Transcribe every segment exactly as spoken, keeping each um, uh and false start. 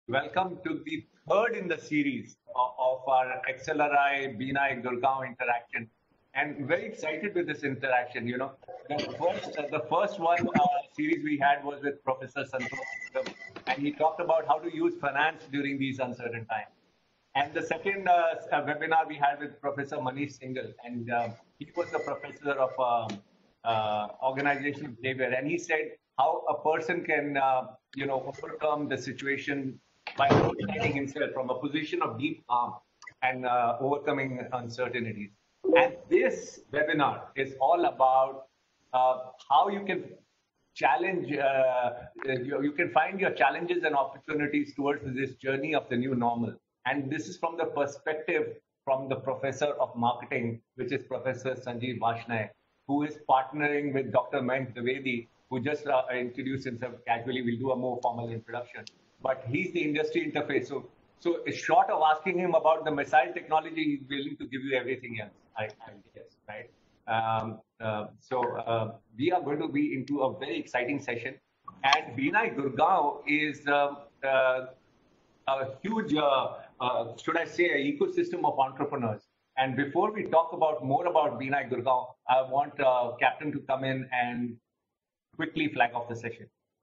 welcome to the third in the series of, of our X L R I B N I Gurgaon interaction. And very excited with this interaction. You know, the first, uh, the first one uh, series we had was with Professor Santosh Singam, and he talked about how to use finance during these uncertain times. And the second uh, uh, webinar we had with Professor Manish Singhal, and um, he was the professor of um, uh, organizational behavior, and he said how a person can, uh, you know, overcome the situation by understanding himself from a position of deep calm and uh, overcoming uncertainties. And this webinar is all about uh, how you can challenge, uh, you, you can find your challenges and opportunities towards this journey of the new normal. And this is from the perspective from the professor of marketing, which is Professor Sanjeev Varshney, who is partnering with Doctor Mayank Dwivedi, who just uh, introduced himself casually. We'll do a more formal introduction. But he's the industry interface. So, so short of asking him about the missile technology, he's willing to give you everything else, I, I guess, right? Um, uh, so uh, we are going to be into a very exciting session. And B N I Gurgaon is uh, uh, a huge, uh, uh, should I say, an ecosystem of entrepreneurs. And before we talk about more about B N I Gurgaon, I want uh, Captain to come in and quickly flag off the session.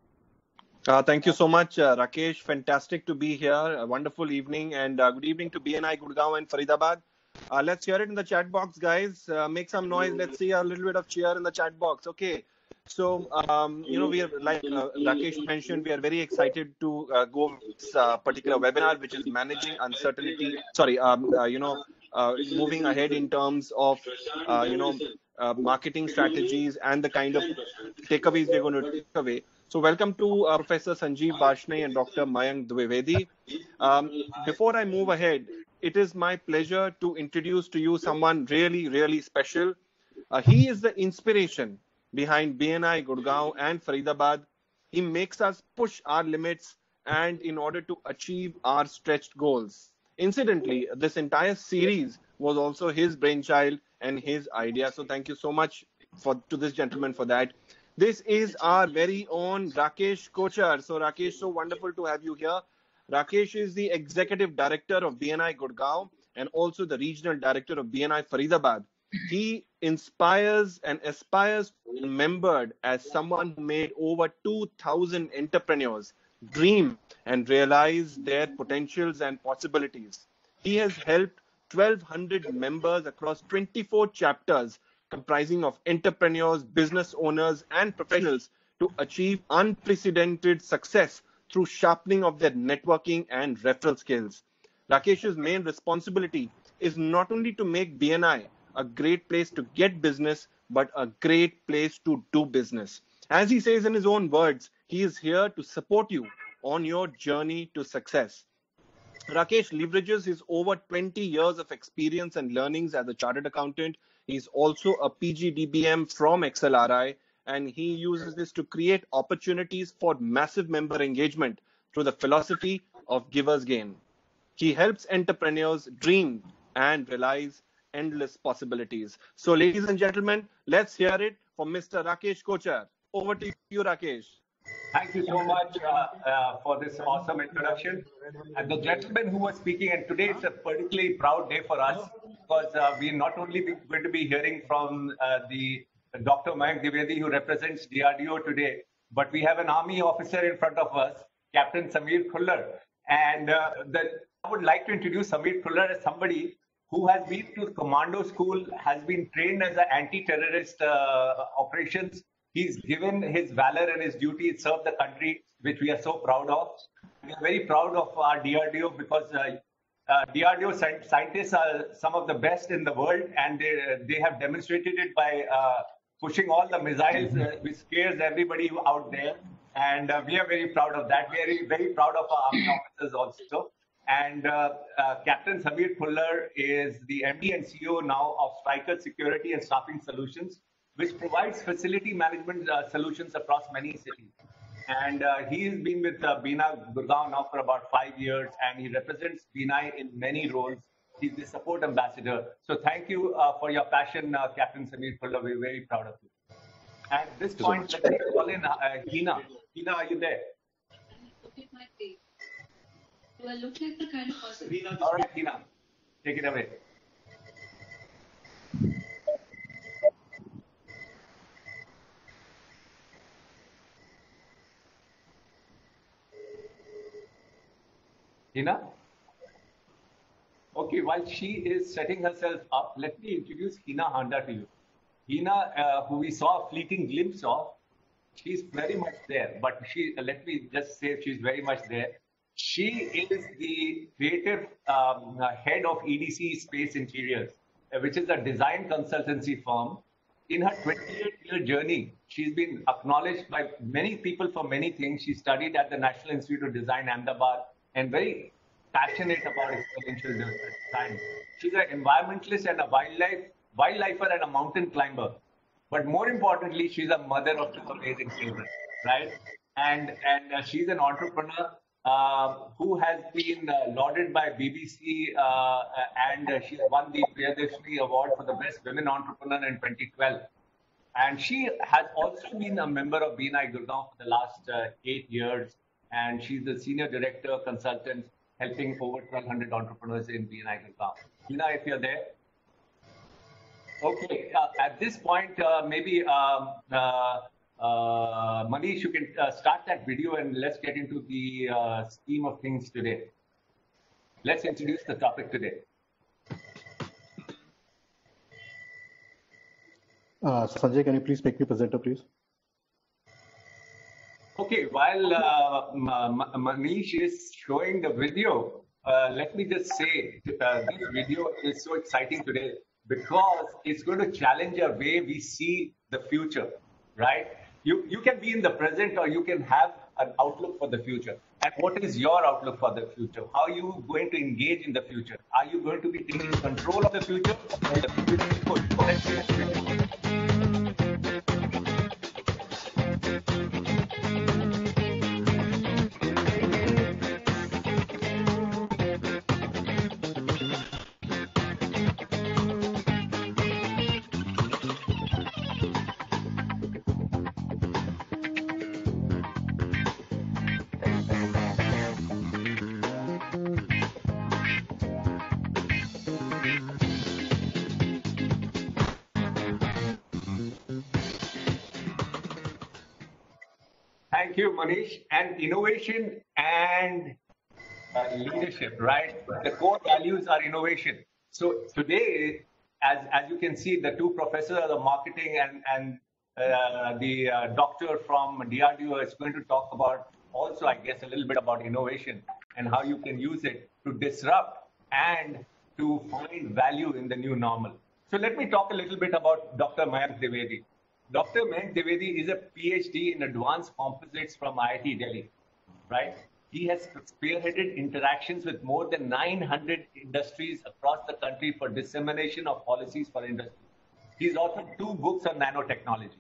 Uh, thank you so much, uh, Rakesh. Fantastic to be here. A wonderful evening, and uh, good evening to B N I Gurgaon and Faridabad. Uh, let's hear it in the chat box, guys. Uh, make some noise. Let's see a little bit of cheer in the chat box. Okay. So, um, you know, we are, like uh, Rakesh mentioned, we are very excited to uh, go with this uh, particular webinar, which is managing uncertainty. Sorry, um, uh, you know, uh, moving ahead in terms of, uh, you know, uh, marketing strategies and the kind of takeaways we're going to take away. So welcome to uh, Professor Sanjeev Varshney and Doctor Mayank Dwivedi. Um, before I move ahead, it is my pleasure to introduce to you someone really, really special. Uh, he is the inspiration behind B N I Gurgaon and Faridabad. He makes us push our limits and in order to achieve our stretched goals. Incidentally, this entire series was also his brainchild and his idea. So thank you so much for to this gentleman for that. This is our very own Rakesh Kochar. So Rakesh, so wonderful to have you here. Rakesh is the Executive Director of B N I Gurgaon and also the Regional Director of B N I Faridabad. He inspires and aspires to be remembered as someone who made over two thousand entrepreneurs dream and realize their potentials and possibilities. He has helped twelve hundred members across twenty-four chapters comprising of entrepreneurs, business owners, and professionals to achieve unprecedented success through sharpening of their networking and referral skills. Rakesh's main responsibility is not only to make B N I a great place to get business, but a great place to do business. As he says in his own words, he is here to support you on your journey to success. Rakesh leverages his over twenty years of experience and learnings as a chartered accountant. He's also a P G D B M from X L R I, and he uses this to create opportunities for massive member engagement through the philosophy of giver's gain. He helps entrepreneurs dream and realize endless possibilities. So, ladies and gentlemen, let's hear it from Mister Rakesh Kochar. Over to you, Rakesh. Thank you so much uh, uh, for this awesome introduction. And the gentleman who was speaking, and today it's a particularly proud day for us because uh, we're not only going to be hearing from uh, the Doctor Mayank Dwivedi, who represents D R D O today, but we have an army officer in front of us, Captain Samir Khullar. And uh, the, I would like to introduce Samir Khullar as somebody who has been to commando school, has been trained as an anti-terrorist uh, operations. He's given his valor and his duty, served the country, which we are so proud of. We are very proud of our D R D O because uh, uh, D R D O scientists are some of the best in the world, and they, they have demonstrated it by uh, pushing all the missiles, uh, which scares everybody out there. And uh, we are very proud of that. We are very, very proud of our army officers also. And uh, uh, Captain Samir Khullar is the M D and C E O now of Striker Security and Staffing Solutions, which provides facility management uh, solutions across many cities. And uh, he has been with uh, B N I Gurgaon now for about five years, and he represents B N I in many roles. He's the support ambassador. So thank you uh, for your passion, uh, Captain Samir Khullar. We're very proud of you. At this point, let's call in uh, Hina. Hina, are you there? Do I look like the kind of person? All right, Hina, take it away. Hina? Okay, while she is setting herself up, let me introduce Hina Handa to you. Hina, uh, who we saw a fleeting glimpse of, she's very much there. But she, uh, let me just say, she's very much there. She is the creative um, uh, head of E D C Space Interiors, uh, which is a design consultancy firm. In her twenty-eight-year journey, she's been acknowledged by many people for many things. She studied at the National Institute of Design, Ahmedabad, and very passionate about experiential design. She's an environmentalist and a wildlife wildlifer and a mountain climber. But more importantly, she's a mother of two amazing children, right? And and uh, she's an entrepreneur uh, who has been uh, lauded by B B C, uh, and uh, she won the Priyadashini Award for the Best Women Entrepreneur in twenty twelve. And she has also been a member of B N I Gurgaon for the last uh, eight years. And she's the senior director consultant helping over twelve hundred entrepreneurs in B N I Gurgaon. Hina, if you're there. Okay, uh, at this point, uh, maybe um, uh, uh, Manish, you can uh, start that video and let's get into the uh, scheme of things today. Let's introduce the topic today. Uh, Sanjay, can you please make me presenter, please? Okay, while uh, Manish is showing the video, uh, let me just say uh, this video is so exciting today because it's going to challenge our way we see the future, right? You, you can be in the present or you can have an outlook for the future. And what is your outlook for the future? How are you going to engage in the future? Are you going to be taking control of the future? Or the future is good? Let's see the future. Thank you, Manish. And innovation and uh, leadership, right? The core values are innovation. So today, as, as you can see, the two professors of marketing and, and uh, the uh, doctor from D R D O is going to talk about also, I guess, a little bit about innovation and how you can use it to disrupt and to find value in the new normal. So let me talk a little bit about Doctor Mayank Dwivedi. Doctor Mayank Dwivedi is a PhD in advanced composites from I I T Delhi, right? He has spearheaded interactions with more than nine hundred industries across the country for dissemination of policies for industry. He's authored two books on nanotechnology.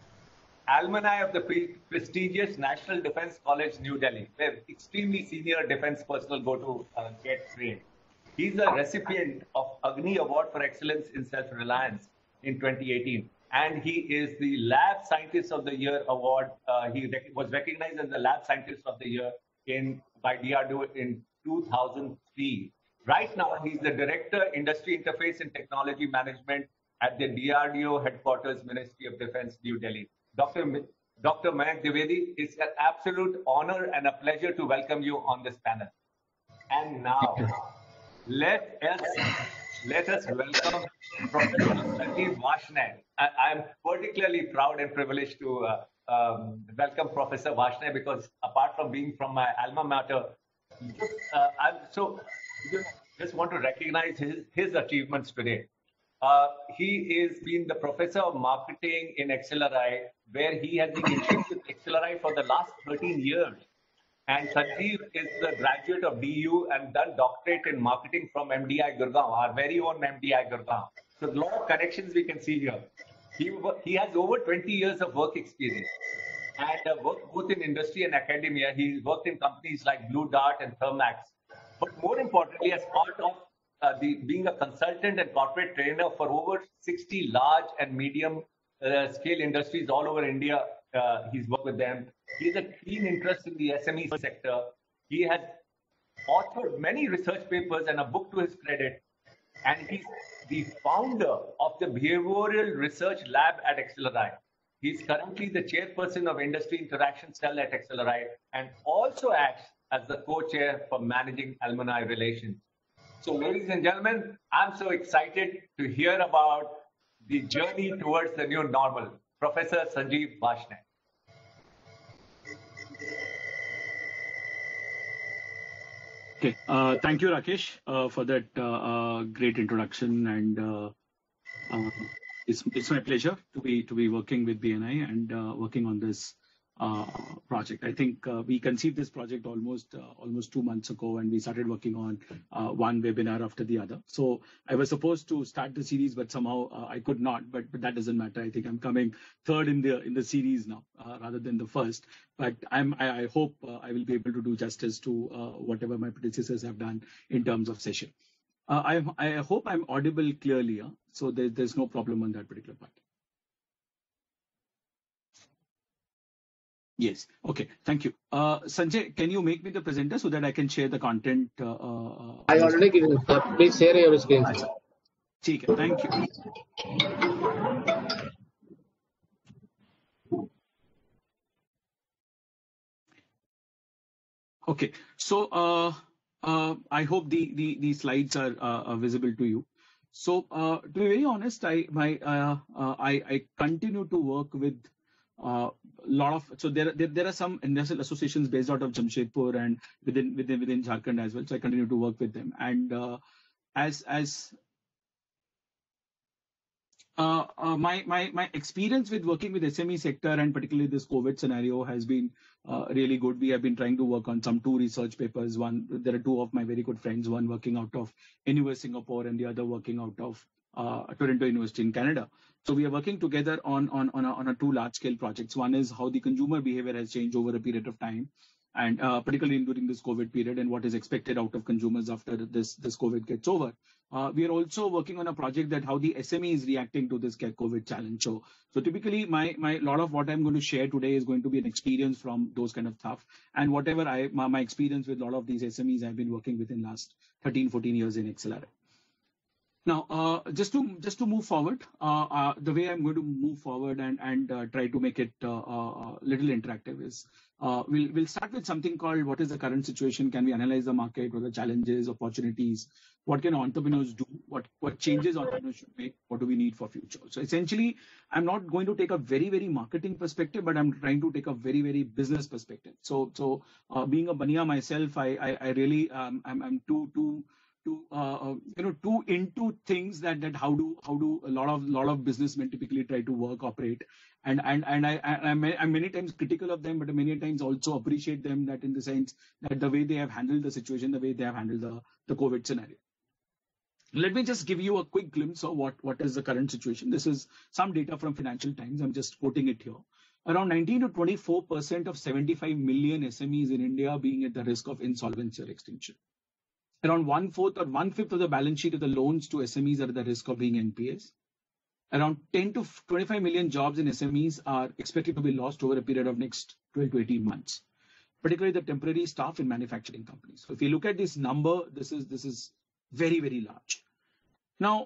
Alumni of the pre prestigious National Defense College, New Delhi, where extremely senior defense personnel go to uh, get trained. He's a recipient of Agni Award for Excellence in Self-Reliance in twenty eighteen. And he is the Lab Scientist of the Year award. Uh, he rec was recognized as the Lab Scientist of the Year in by D R D O in two thousand three. Right now, he's the Director, Industry Interface and Technology Management at the D R D O Headquarters, Ministry of Defense, New Delhi. Doctor Doctor Mayank Dwivedi, it's an absolute honor and a pleasure to welcome you on this panel. And now, let us let us welcome Professor Sanjeev Varshney. I am particularly proud and privileged to uh, um, welcome Professor Varshney because apart from being from my alma mater, just, uh, I'm so just, just want to recognize his, his achievements today. Uh, he is been the professor of marketing in X L R I, where he has been engaged with X L R I for the last thirteen years. And Sanjeev is the graduate of D U and done doctorate in marketing from M D I Gurgaon, our very own M D I Gurgaon. So a lot of connections we can see here. He, he has over twenty years of work experience and uh, worked both in industry and academia. He worked in companies like Blue Dart and Thermax. But more importantly, as part of uh, the, being a consultant and corporate trainer for over sixty large and medium uh, scale industries all over India, uh, he's worked with them. He has a keen interest in the S M E sector. He has authored many research papers and a book to his credit, and he's the founder of the Behavioral Research Lab at Accelerite. He's currently the chairperson of Industry Interaction Cell at Accelerite and also acts as the co-chair for managing alumni relations. So, ladies and gentlemen, I'm so excited to hear about the journey towards the new normal. Professor Sanjeev Varshney. Okay, uh, thank you, Rakesh, uh, for that uh, uh, great introduction, and uh, uh, it's it's my pleasure to be to be working with B N I and uh, working on this uh, project. I think uh, we conceived this project almost uh, almost two months ago, and we started working on uh, one webinar after the other. So I was supposed to start the series, but somehow uh, I could not. But but that doesn't matter. I think I'm coming third in the in the series now, uh, rather than the first. But I'm I, I hope uh, I will be able to do justice to uh, whatever my predecessors have done in terms of session. Uh, I I hope I'm audible clearly, huh? So there, there's no problem on that particular part. Yes. Okay. Thank you. Uh, Sanjay, can you make me the presenter so that I can share the content? Uh, uh, I already given it. Sir. Please share your screen. Okay. Thank you. Okay. So uh, uh, I hope the, the, the slides are uh, visible to you. So uh, to be very honest, I my uh, uh, I, I continue to work with a uh, lot of so there, there there are some industrial associations based out of Jamshedpur and within within within Jharkhand as well. So I continue to work with them, and uh, as as uh, uh, my my my experience with working with S M E sector and particularly this COVID scenario has been uh, really good. We have been trying to work on some two research papers. One, there are two of my very good friends, one working out of N U S Singapore and the other working out of uh, Toronto University in Canada. So we are working together on on on a, on a two large scale projects. One is how the consumer behavior has changed over a period of time, and uh, particularly during this COVID period, and what is expected out of consumers after this this COVID gets over. Uh, we are also working on a project that how the S M E is reacting to this COVID challenge. So, so typically, my my lot of what I'm going to share today is going to be an experience from those kind of stuff, and whatever I my, my experience with a lot of these S M Es I've been working with in last thirteen, fourteen years in Accelerite. Now, uh, just to just to move forward, uh, uh, the way I'm going to move forward and and uh, try to make it a uh, uh, little interactive is uh, we'll we'll start with something called what is the current situation? Can we analyze the market? What are the challenges, opportunities? What can entrepreneurs do? What what changes entrepreneurs should make? What do we need for future? So essentially, I'm not going to take a very very marketing perspective, but I'm trying to take a very very business perspective. So so uh, being a Bania myself, I I, I really um, I'm I'm too too. To uh, you know, too into things that that how do how do a lot of lot of businessmen typically try to work operate, and and and I, I I'm, I'm many times critical of them, but many times also appreciate them that in the sense that the way they have handled the situation, the way they have handled the the COVID scenario. Let me just give you a quick glimpse of what what is the current situation. This is some data from Financial Times. I'm just quoting it here. Around nineteen to twenty-four percent of seventy-five million S M Es in India being at the risk of insolvency or extinction. Around one-fourth or one-fifth of the balance sheet of the loans to S M Es are at the risk of being N P As. Around ten to twenty-five million jobs in S M Es are expected to be lost over a period of next twelve to eighteen months, particularly the temporary staff in manufacturing companies. So if you look at this number, this is this is very, very large. Now,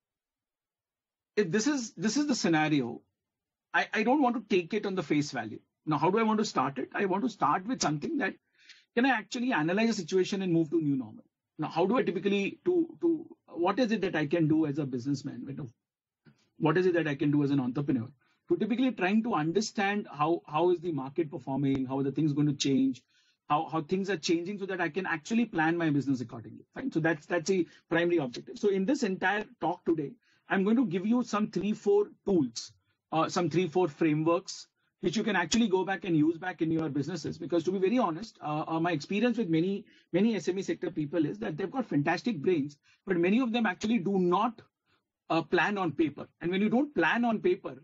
if this is this is the scenario, I, I don't want to take it on the face value. Now, how do I want to start it? I want to start with something that can I actually analyze the situation and move to new normal. Now, how do I typically to to what is it that I can do as a businessman? What is it that I can do as an entrepreneur? To typically trying to understand how how is the market performing, how are the things going to change, how how things are changing, so that I can actually plan my business accordingly. Fine. So that's that's a primary objective. So in this entire talk today, I'm going to give you some three four tools, uh, some three four frameworks, which you can actually go back and use back in your businesses. Because to be very honest, uh, uh, my experience with many, many S M E sector people is that they've got fantastic brains, but many of them actually do not uh, plan on paper. And when you don't plan on paper,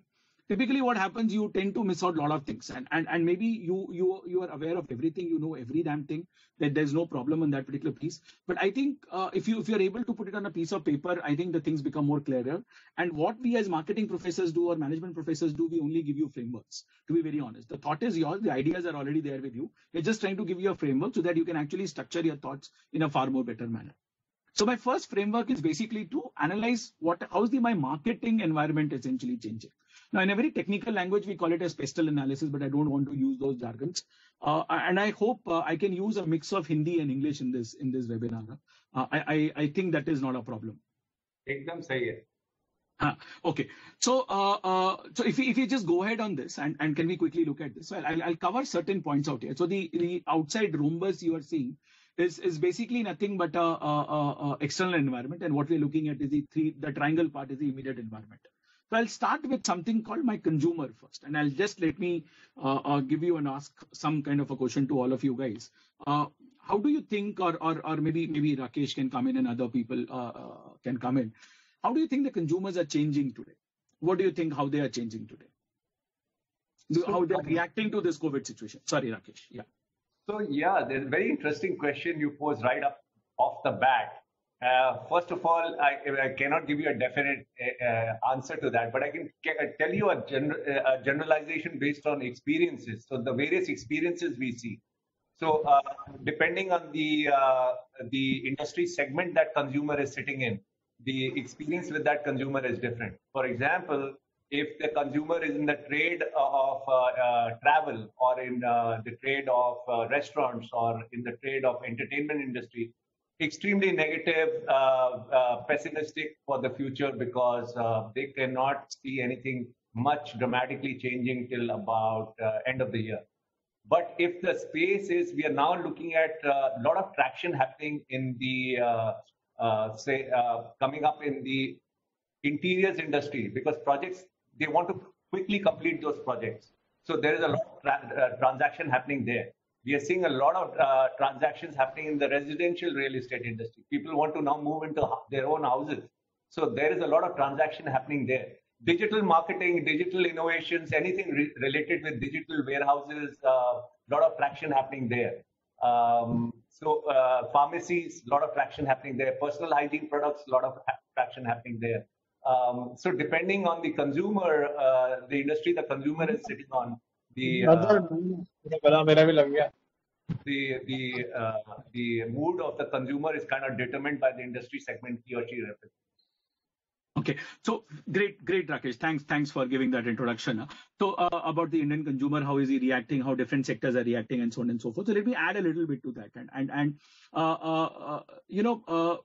typically what happens, you tend to miss out a lot of things. And, and, and maybe you, you, you are aware of everything, you know every damn thing, that there's no problem on that particular piece. But I think uh, if you if you're able to put it on a piece of paper, I think the things become more clearer. And what we as marketing professors do or management professors do, we only give you frameworks, to be very honest. The thought is yours, the ideas are already there with you. We're just trying to give you a framework so that you can actually structure your thoughts in a far more better manner. So my first framework is basically to analyze what how's the my marketing environment essentially changing. Now, in a very technical language, we call it as pestle analysis, but I don't want to use those jargons. Uh, and I hope uh, I can use a mix of Hindi and English in this in this webinar. Uh, I, I I think that is not a problem. Ekdam sahi hai. Uh, okay, so uh, uh, so if we, if we just go ahead on this and, and can we quickly look at this? So I'll, I'll cover certain points out here. So the, the outside rhombus you are seeing is, is basically nothing but a, a, a, a external environment, and what we're looking at is the three the triangle part is the immediate environment. So I'll start with something called my consumer first, and I'll just let me uh, uh, give you and ask some kind of a question to all of you guys. Uh, how do you think, or or or maybe maybe Rakesh can come in and other people uh, uh, can come in. How do you think the consumers are changing today? What do you think how they are changing today? Do, how they're reacting to this COVID situation? Sorry, Rakesh. Yeah. So yeah, there's a very interesting question you posed right up off the bat. Uh, first of all, I, I cannot give you a definite uh, answer to that, but I can tell you a, gen- a generalization based on experiences. So the various experiences we see. So uh, depending on the uh, the industry segment that consumer is sitting in, the experience with that consumer is different. For example, if the consumer is in the trade of uh, uh, travel, or in uh, the trade of uh, restaurants, or in the trade of entertainment industry, extremely negative, uh, uh, pessimistic for the future, because uh, they cannot see anything much dramatically changing till about uh, end of the year. But if the space is, we are now looking at a lot of traction happening in the uh, Uh, say uh, coming up in the interiors industry, because projects, they want to quickly complete those projects. So there is a lot of tra- uh, transaction happening there. We are seeing a lot of uh, transactions happening in the residential real estate industry. People want to now move into their own houses. So there is a lot of transaction happening there. Digital marketing, digital innovations, anything re- related with digital warehouses, a uh, lot of traction happening there. Um, So uh, pharmacies, a lot of traction happening there. Personal hygiene products, a lot of ha- traction happening there. Um, so depending on the consumer, uh, the industry the consumer is sitting on, the uh, the the uh, the mood of the consumer is kind of determined by the industry segment he or she represents. Okay, so great, great, Rakesh. Thanks, thanks for giving that introduction. So uh, about the Indian consumer, how is he reacting? How different sectors are reacting, and so on and so forth. So let me add a little bit to that. And and and uh, uh, uh, you know, uh,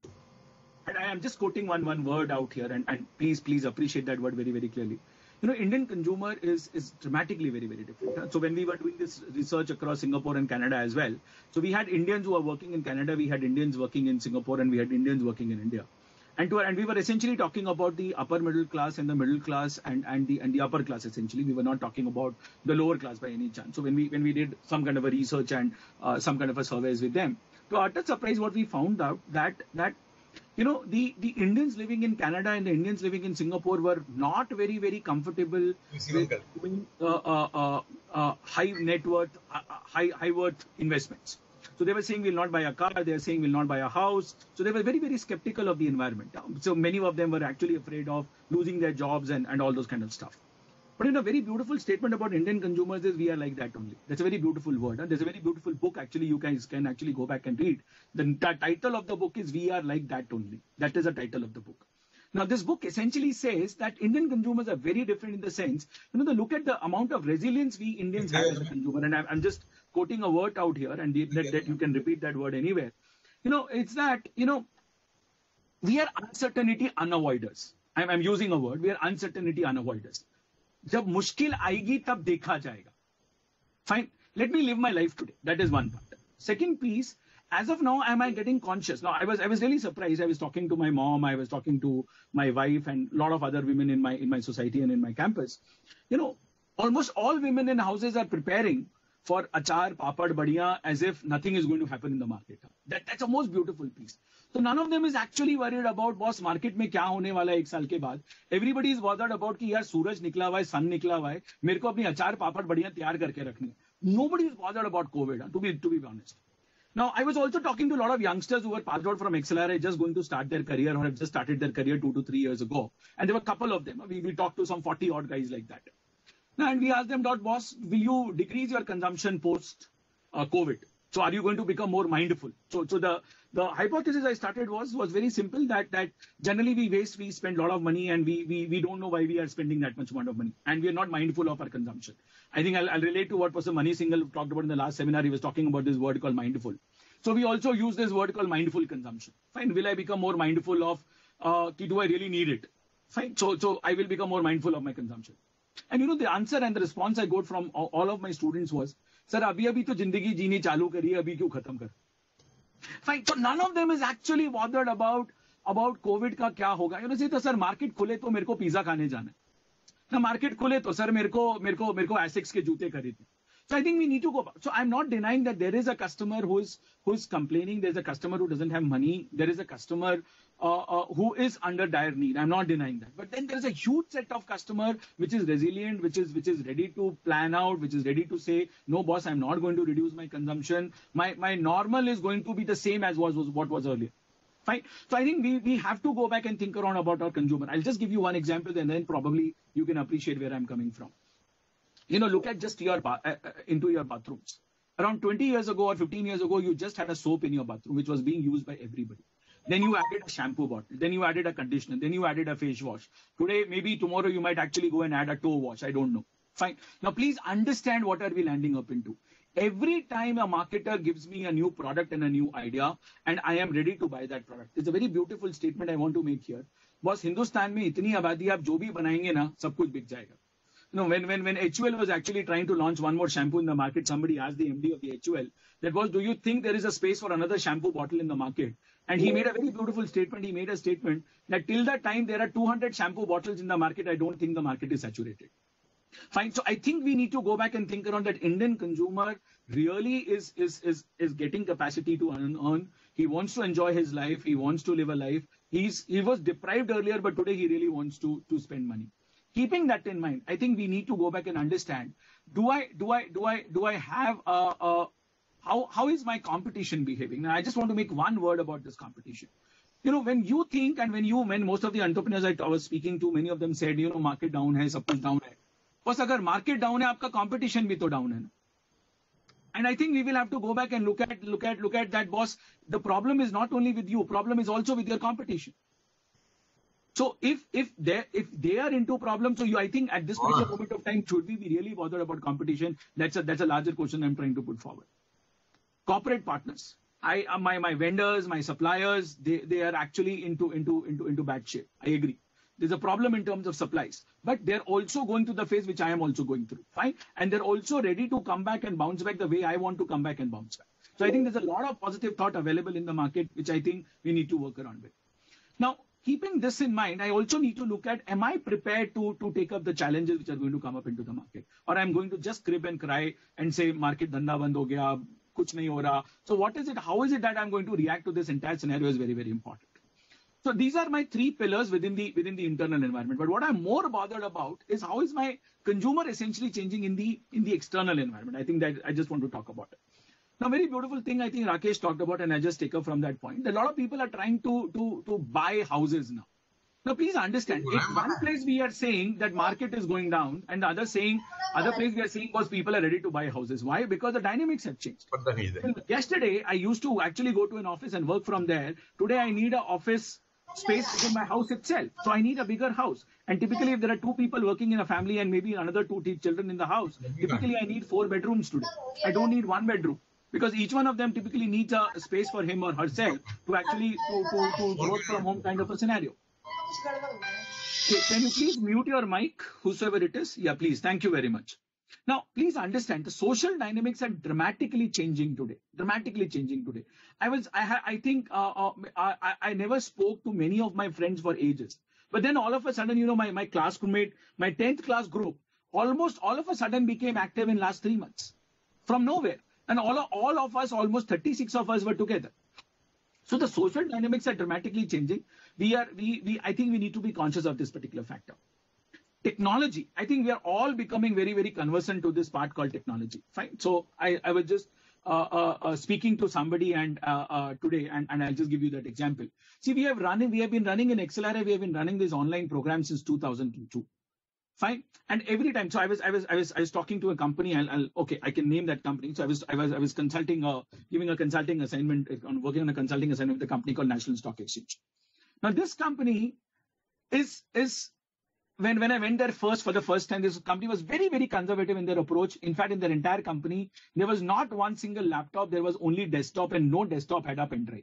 and I am just quoting one one word out here, and and please please appreciate that word very very clearly. You know, Indian consumer is is dramatically very very different. So when we were doing this research across Singapore and Canada as well, so we had Indians who are working in Canada, we had Indians working in Singapore, and we had Indians working in India. And, to, and we were essentially talking about the upper middle class and the middle class and, and the and the upper class essentially. We were not talking about the lower class by any chance. So when we when we did some kind of a research and uh, some kind of a surveys with them, to our utter surprise, what we found out that that you know the the Indians living in Canada and the Indians living in Singapore were not very very comfortable with doing uh, uh, uh, uh, high net worth, uh, high high worth investments. So they were saying we'll not buy a car, they were saying we'll not buy a house. So they were very, very skeptical of the environment. So many of them were actually afraid of losing their jobs and, and all those kind of stuff. But in a very beautiful statement about Indian consumers is we are like that only. That's a very beautiful word. Huh? There's a very beautiful book actually you guys can actually go back and read. The, the title of the book is We Are Like That Only. That is the title of the book. Now, this book essentially says that Indian consumers are very different in the sense, you know, the look at the amount of resilience we Indians have as a consumer. And I'm, I'm just quoting a word out here, and that, that you can repeat that word anywhere. You know, it's that, you know, we are uncertainty unavoiders. I'm, I'm using a word. We are uncertainty unavoiders. जब मुश्किल आएगी तब देखा जाएगा. Fine. Let me live my life today. That is one part. Second piece, as of now, am I getting conscious? Now, I was I was really surprised. I was talking to my mom, I was talking to my wife, and a lot of other women in my in my society and in my campus. You know, almost all women in houses are preparing for achar, papad, badiya, as if nothing is going to happen in the market. That, that's a most beautiful piece. So none of them is actually worried about boss market में क्या होने वाला है एक साल के बाद. Everybody is bothered about कि यार सूरज निकला हुआ है, sun निकला हुआ है, मेरे को अपनी अचार पापड़ बढ़िया तैयार करके रखनी है. Nobody is bothered about COVID, to be to be honest. Now, I was also talking to a lot of youngsters who were passed out from X L R I, just going to start their career or have just started their career two to three years ago. And there were a couple of them. We, we talked to some forty odd guys like that. Now, and we asked them, "Dot boss, will you decrease your consumption post uh, COVID? So are you going to become more mindful?" So, so the the hypothesis I started was was very simple, that that generally we waste, we spend a lot of money, and we we we don't know why we are spending that much amount of money, and we are not mindful of our consumption. I think I'll, I'll relate to what Professor Mani Singhal talked about in the last seminar. He was talking about this word called mindful. So we also use this word called mindful consumption. Fine. Will I become more mindful of, uh, do I really need it? Fine. So, so I will become more mindful of my consumption. And you know, the answer and the response I got from all of my students was, sir, abhi abhi to zindagi jeeni chalu kari hai, abhi kyun khatam kar? Fine. So none of them is actually bothered about, about COVID ka kya hoga. You know, say, sir, market khule to mere ko pizza khane jana hai. Na market khule to sir, mere ko, mere ko, mere ko Asics ke joote kharidne. So I think we need to go back. So I'm not denying that there is a customer who is who is complaining. There's a customer who doesn't have money. There is a customer uh, uh, who is under dire need. I'm not denying that. But then there is a huge set of customer which is resilient, which is which is ready to plan out, which is ready to say, no, boss, I'm not going to reduce my consumption. My my normal is going to be the same as was, was what was earlier. Fine. So I think we we have to go back and think around about our consumer. I'll just give you one example, and then probably you can appreciate where I'm coming from. You know, look at just your uh, uh, into your bathrooms. Around twenty years ago or fifteen years ago, you just had a soap in your bathroom, which was being used by everybody. Then you added a shampoo bottle. Then you added a conditioner. Then you added a face wash. Today, maybe tomorrow, you might actually go and add a toe wash. I don't know. Fine. Now, please understand what are we landing up into. Every time a marketer gives me a new product and a new idea, and I am ready to buy that product. It's a very beautiful statement I want to make here. Boss, Hindustan mein itni abadi aap jo bhi banayenge na, sab kuch bik jayega. No, when, when, when H U L was actually trying to launch one more shampoo in the market, somebody asked the M D of the H U L, that was, do you think there is a space for another shampoo bottle in the market? And he made a very beautiful statement. He made a statement that till that time, there are two hundred shampoo bottles in the market. I don't think the market is saturated. Fine. So I think we need to go back and think around that Indian consumer really is, is, is, is getting capacity to earn. He wants to enjoy his life. He wants to live a life. He's, he was deprived earlier, but today he really wants to, to spend money. Keeping that in mind, I think we need to go back and understand, do I, do I, do I, do I have a, a how, how is my competition behaving? Now, I just want to make one word about this competition. You know, when you think and when you, when most of the entrepreneurs I was speaking to, many of them said, you know, market down hai, sab kuch down hai. But agar market down hai, aapka competition bhi to down hai. And I think we will have to go back and look at, look at, look at that, boss. The problem is not only with you, problem is also with your competition. So if if they if they are into problems, so you, I think at this particular moment of time, should we be really bothered about competition? That's a that's a larger question I'm trying to put forward. Corporate partners, I uh, my my vendors, my suppliers, they they are actually into into into into bad shape. I agree. There's a problem in terms of supplies, but they're also going through the phase which I am also going through. Fine, and they're also ready to come back and bounce back the way I want to come back and bounce back. So I think there's a lot of positive thought available in the market, which I think we need to work around with. Now, keeping this in mind, I also need to look at, am I prepared to, to take up the challenges which are going to come up into the market? Or I'm going to just crib and cry and say, market dhanda band ho gaya, kuch nahi ho raha. So what is it, how is it that I'm going to react to this entire scenario is very, very important. So these are my three pillars within the, within the internal environment. But what I'm more bothered about is how is my consumer essentially changing in the, in the external environment? I think that I just want to talk about it. Now, very beautiful thing I think Rakesh talked about, and I just take up from that point. A lot of people are trying to, to, to buy houses now. Now, please understand, if one place we are saying that market is going down, and the other saying, other place we are saying was people are ready to buy houses. Why? Because the dynamics have changed. Yesterday, I used to actually go to an office and work from there. Today, I need an office space within my house itself. So I need a bigger house. And typically, if there are two people working in a family and maybe another two children in the house, typically I need four bedrooms today. I don't need one bedroom. Because each one of them typically needs a space for him or herself to actually to, to, to work from home kind of a scenario. Okay, can you please mute your mic, whosoever it is? Yeah, please. Thank you very much. Now, please understand the social dynamics are dramatically changing today. Dramatically changing today. I was, I, I think, uh, uh, I, I never spoke to many of my friends for ages. But then all of a sudden, you know, my, my classmate, my tenth class group, almost all of a sudden became active in last three months. from nowhere. And all of, all of us, almost thirty-six of us were together. So the social dynamics are dramatically changing. We are, we, we, I think we need to be conscious of this particular factor. Technology, I think we are all becoming very, very conversant to this part called technology. Fine. So I, I was just uh, uh, uh, speaking to somebody and uh, uh, today, and, and I'll just give you that example. See, we have running, we have been running in Accelerate, we have been running this online program since two thousand two. Fine. And every time, so I was, I was, I was, I was talking to a company. I'll, I'll, okay, I can name that company. So I was, I was, I was consulting, uh, giving a consulting assignment, on working on a consulting assignment with a company called National Stock Exchange. Now, this company is, is when, when I went there first for the first time, this company was very, very conservative in their approach. In fact, in their entire company, there was not one single laptop. There was only desktop, and no desktop had a pen drive.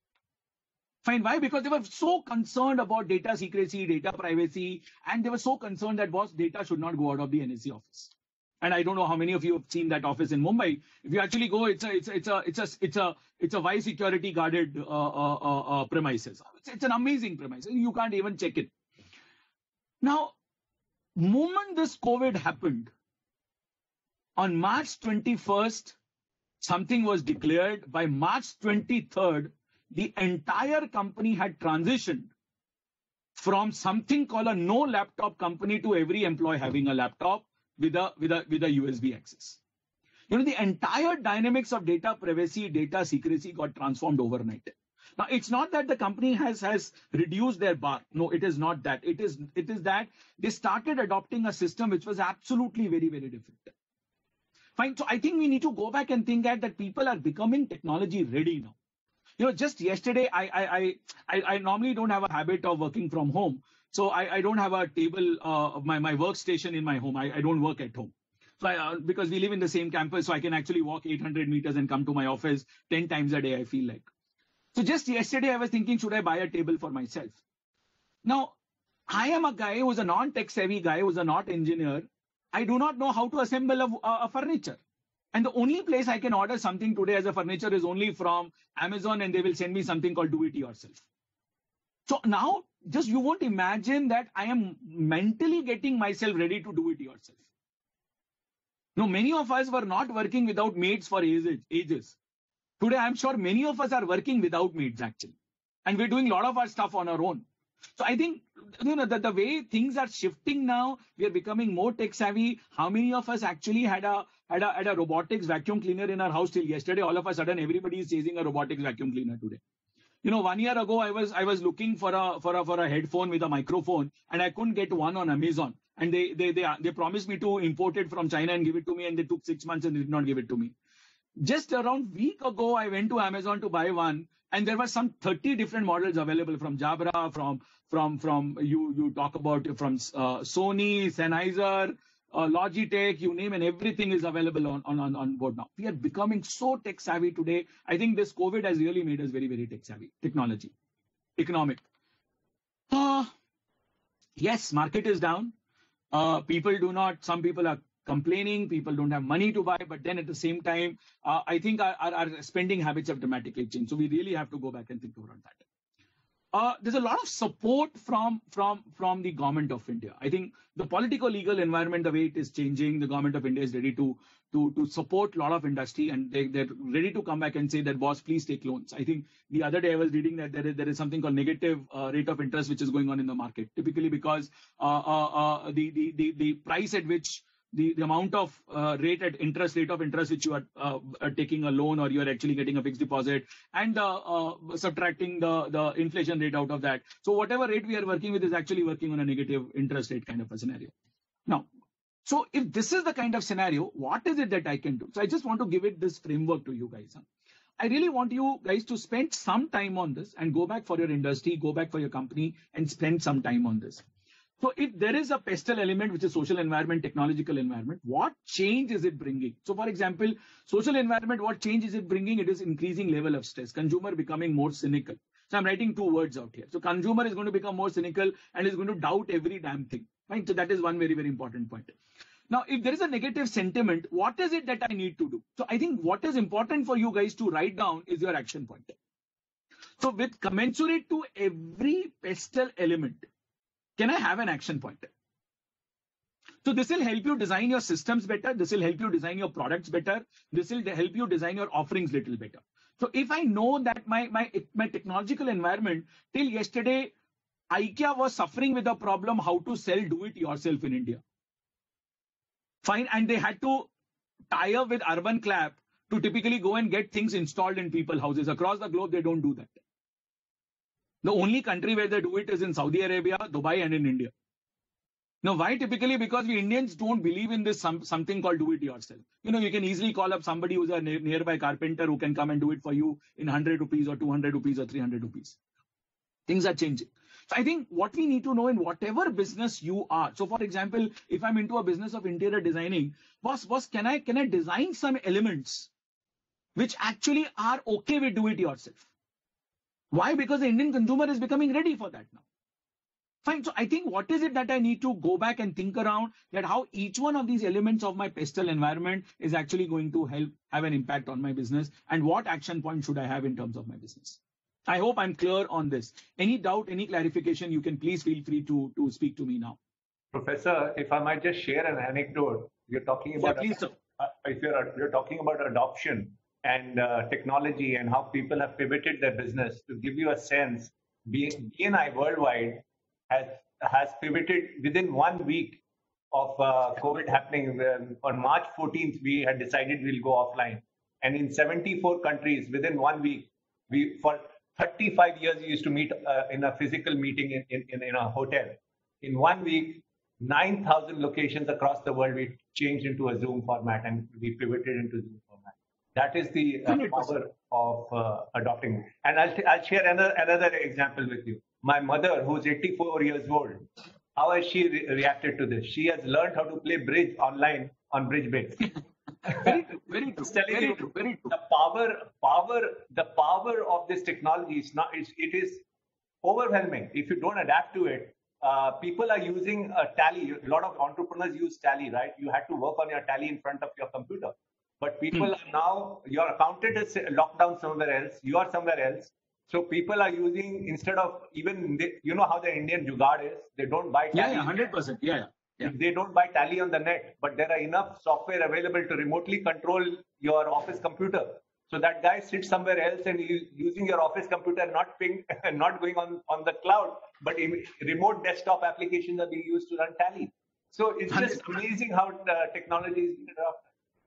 Fine. Why? Because they were so concerned about data secrecy, data privacy, and they were so concerned that boss, data should not go out of the N S E office. And I don't know how many of you have seen that office in Mumbai. If you actually go, it's a, it's a, it's a, it's a, it's a, it's a high security guarded uh, uh, uh, uh, premises. It's, it's an amazing premise. You can't even check it. Now, moment this COVID happened, on March twenty-first, something was declared. By March twenty-third, the entire company had transitioned from something called a no laptop company to every employee having a laptop with a, with a, with a U S B access. You know, the entire dynamics of data privacy, data secrecy got transformed overnight. Now, it's not that the company has, has reduced their bar. No, it is not that. It is, it is that they started adopting a system which was absolutely very, very different. Fine. So I think we need to go back and think at that people are becoming technology ready now. You know, just yesterday, I, I, I, I normally don't have a habit of working from home. So I, I don't have a table, uh, my, my workstation in my home. I, I don't work at home. So I, uh, because we live in the same campus, so I can actually walk eight hundred meters and come to my office ten times a day, I feel like. So just yesterday, I was thinking, should I buy a table for myself? Now, I am a guy who's a non-tech savvy guy, who's a not engineer. I do not know how to assemble a, a, a furniture. And the only place I can order something today as a furniture is only from Amazon, and they will send me something called do it yourself. So now just you won't imagine that I am mentally getting myself ready to do it yourself. No, many of us were not working without maids for ages. Today, I'm sure many of us are working without maids actually. And we're doing a lot of our stuff on our own. So I think, you know, the, the way things are shifting now, we are becoming more tech savvy. How many of us actually had a, had a, had a robotics vacuum cleaner in our house till yesterday? All of a sudden, everybody is chasing a robotics vacuum cleaner today. You know, one year ago, I was, I was looking for a, for a, for a headphone with a microphone, and I couldn't get one on Amazon. And they, they, they, they promised me to import it from China and give it to me, and they took six months and did not give it to me. Just around a week ago, I went to Amazon to buy one, and there were some thirty different models available from Jabra, from, from, from, you, you talk about from uh, Sony, Sennheiser, uh, Logitech, you name, and everything is available on, on, on board now. We are becoming so tech savvy today. I think this COVID has really made us very, very tech savvy. Technology, economic. Uh, yes, market is down. Uh, people do not, some people are complaining, people don't have money to buy, but then at the same time, uh, I think our, our, our spending habits have dramatically changed. So we really have to go back and think about that. Uh, there's a lot of support from, from, from the government of India. I think the political legal environment, the way it is changing, the government of India is ready to, to, to support a lot of industry, and they, they're ready to come back and say that, boss, please take loans. I think the other day I was reading that there is, there is something called negative uh, rate of interest, which is going on in the market, typically because uh, uh, uh, the, the, the, the price at which The, the amount of uh, rate at interest rate of interest which you are, uh, are taking a loan, or you are actually getting a fixed deposit, and uh, uh, subtracting the, the inflation rate out of that. So whatever rate we are working with is actually working on a negative interest rate kind of a scenario. Now, so if this is the kind of scenario, what is it that I can do? So I just want to give it this framework to you guys. Huh? I really want you guys to spend some time on this and go back for your industry, go back for your company and spend some time on this. So if there is a pestle element, which is social environment, technological environment, what change is it bringing? So for example, social environment, what change is it bringing? It is increasing level of stress, consumer becoming more cynical. So I'm writing two words out here. So consumer is going to become more cynical and is going to doubt every damn thing. Right? So that is one very, very important point. Now, if there is a negative sentiment, what is it that I need to do? So I think what is important for you guys to write down is your action point. So with commensurate to every pestle element, can I have an action point? So this will help you design your systems better. This will help you design your products better. This will help you design your offerings little better. So if I know that my, my, my technological environment till yesterday, IKEA was suffering with the problem how to sell do-it-yourself in India. Fine, and they had to tie up with Urban Clap to typically go and get things installed in people's houses. Across the globe, they don't do that. The only country where they do it is in Saudi Arabia, Dubai, and in India. Now, why? Typically because we Indians don't believe in this some, something called do-it-yourself. You know, you can easily call up somebody who's a ne- nearby carpenter who can come and do it for you in one hundred rupees or two hundred rupees or three hundred rupees. Things are changing. So I think what we need to know in whatever business you are. So for example, if I'm into a business of interior designing, boss, boss, can I, can I design some elements which actually are okay with do-it-yourself? Why? Because the Indian consumer is becoming ready for that now. Fine. So I think what is it that I need to go back and think around that how each one of these elements of my pastel environment is actually going to help have an impact on my business, and what action point should I have in terms of my business? I hope I'm clear on this. Any doubt, any clarification, you can please feel free to, to speak to me now. Professor, if I might just share an anecdote, you're talking about, yeah, please, sir. Uh, if you're, you're talking about adoption and uh, technology and how people have pivoted their business. To give you a sense, B N I worldwide has, has pivoted within one week of uh, COVID happening. On March fourteenth, we had decided we'll go offline. And in seventy-four countries, within one week, we for thirty-five years, we used to meet uh, in a physical meeting in, in, in a hotel. In one week, nine thousand locations across the world, we changed into a Zoom format and we pivoted into Zoom format. That is the uh, power of uh, adopting. And I'll, I'll share another, another example with you. My mother, who's eighty-four years old, how has she re reacted to this? She has learned how to play bridge online on BridgeBase. Very true, very true, very you, true, very true. The power, power, the power of this technology is not, it's, it is overwhelming. If you don't adapt to it, uh, people are using a Tally. A lot of entrepreneurs use Tally, right? You had to work on your Tally in front of your computer. But people hmm. are now, your accountant is locked down somewhere else, you are somewhere else. So people are using, instead of even, they, you know how the Indian jugaad is, they don't buy Tally. Yeah, yeah, one hundred percent, yeah, yeah. Yeah. They don't buy Tally on the net, but there are enough software available to remotely control your office computer. So that guy sits somewhere else and he's using your office computer, not ping, not going on, on the cloud, but in, remote desktop applications are being used to run Tally. So it's just amazing how uh, technology is being adopted.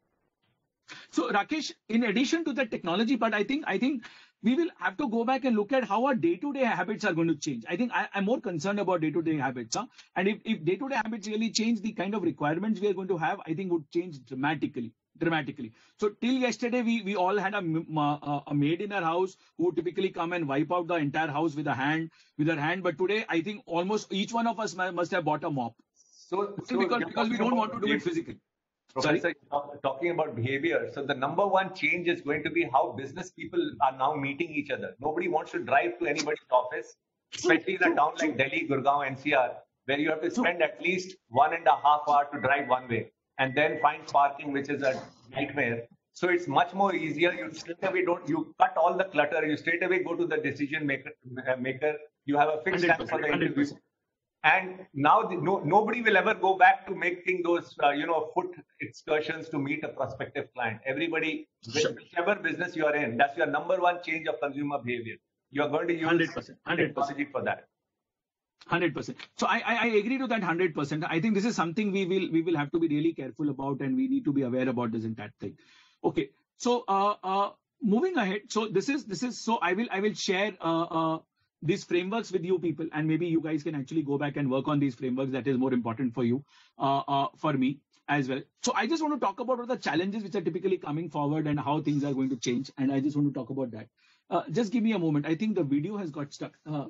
So Rakesh, in addition to the technology part, I think I think we will have to go back and look at how our day-to-day habits are going to change. I think I, I'm more concerned about day-to-day habits. Huh? And if, if day-to-day habits really change, the kind of requirements we are going to have, I think would change dramatically. Dramatically. So till yesterday, we, we all had a, a, a maid in our house who would typically come and wipe out the entire house with a hand, with her hand. But today, I think almost each one of us must have bought a mop. So, so because, because we don't want to do it physically. Professor, talking about behavior, so the number one change is going to be how business people are now meeting each other. Nobody wants to drive to anybody's office, especially in a town like Delhi, Gurgaon, N C R, where you have to spend at least one and a half hour to drive one way and then find parking, which is a nightmare. So it's much more easier. You straight away don't, you cut all the clutter. You straight away go to the decision maker. maker. You have a fixed time for the interview. And now the, no, nobody will ever go back to making those, uh, you know, foot excursions to meet a prospective client. Everybody, sure. whichever business you are in, that's your number one change of consumer behavior. You are going to use one hundred percent, one hundred percent. Technology for that. one hundred percent. So I, I, I agree to that one hundred percent. I think this is something we will we will have to be really careful about, and we need to be aware about this entire thing. Okay. So uh, uh, moving ahead. So this is this is so I will I will share. Uh, uh, these frameworks with you people, and maybe you guys can actually go back and work on these frameworks. That is more important for you, uh, uh, for me as well. So I just want to talk about what the challenges which are typically coming forward and how things are going to change. And I just want to talk about that. Uh, just give me a moment. I think the video has got stuck. Uh,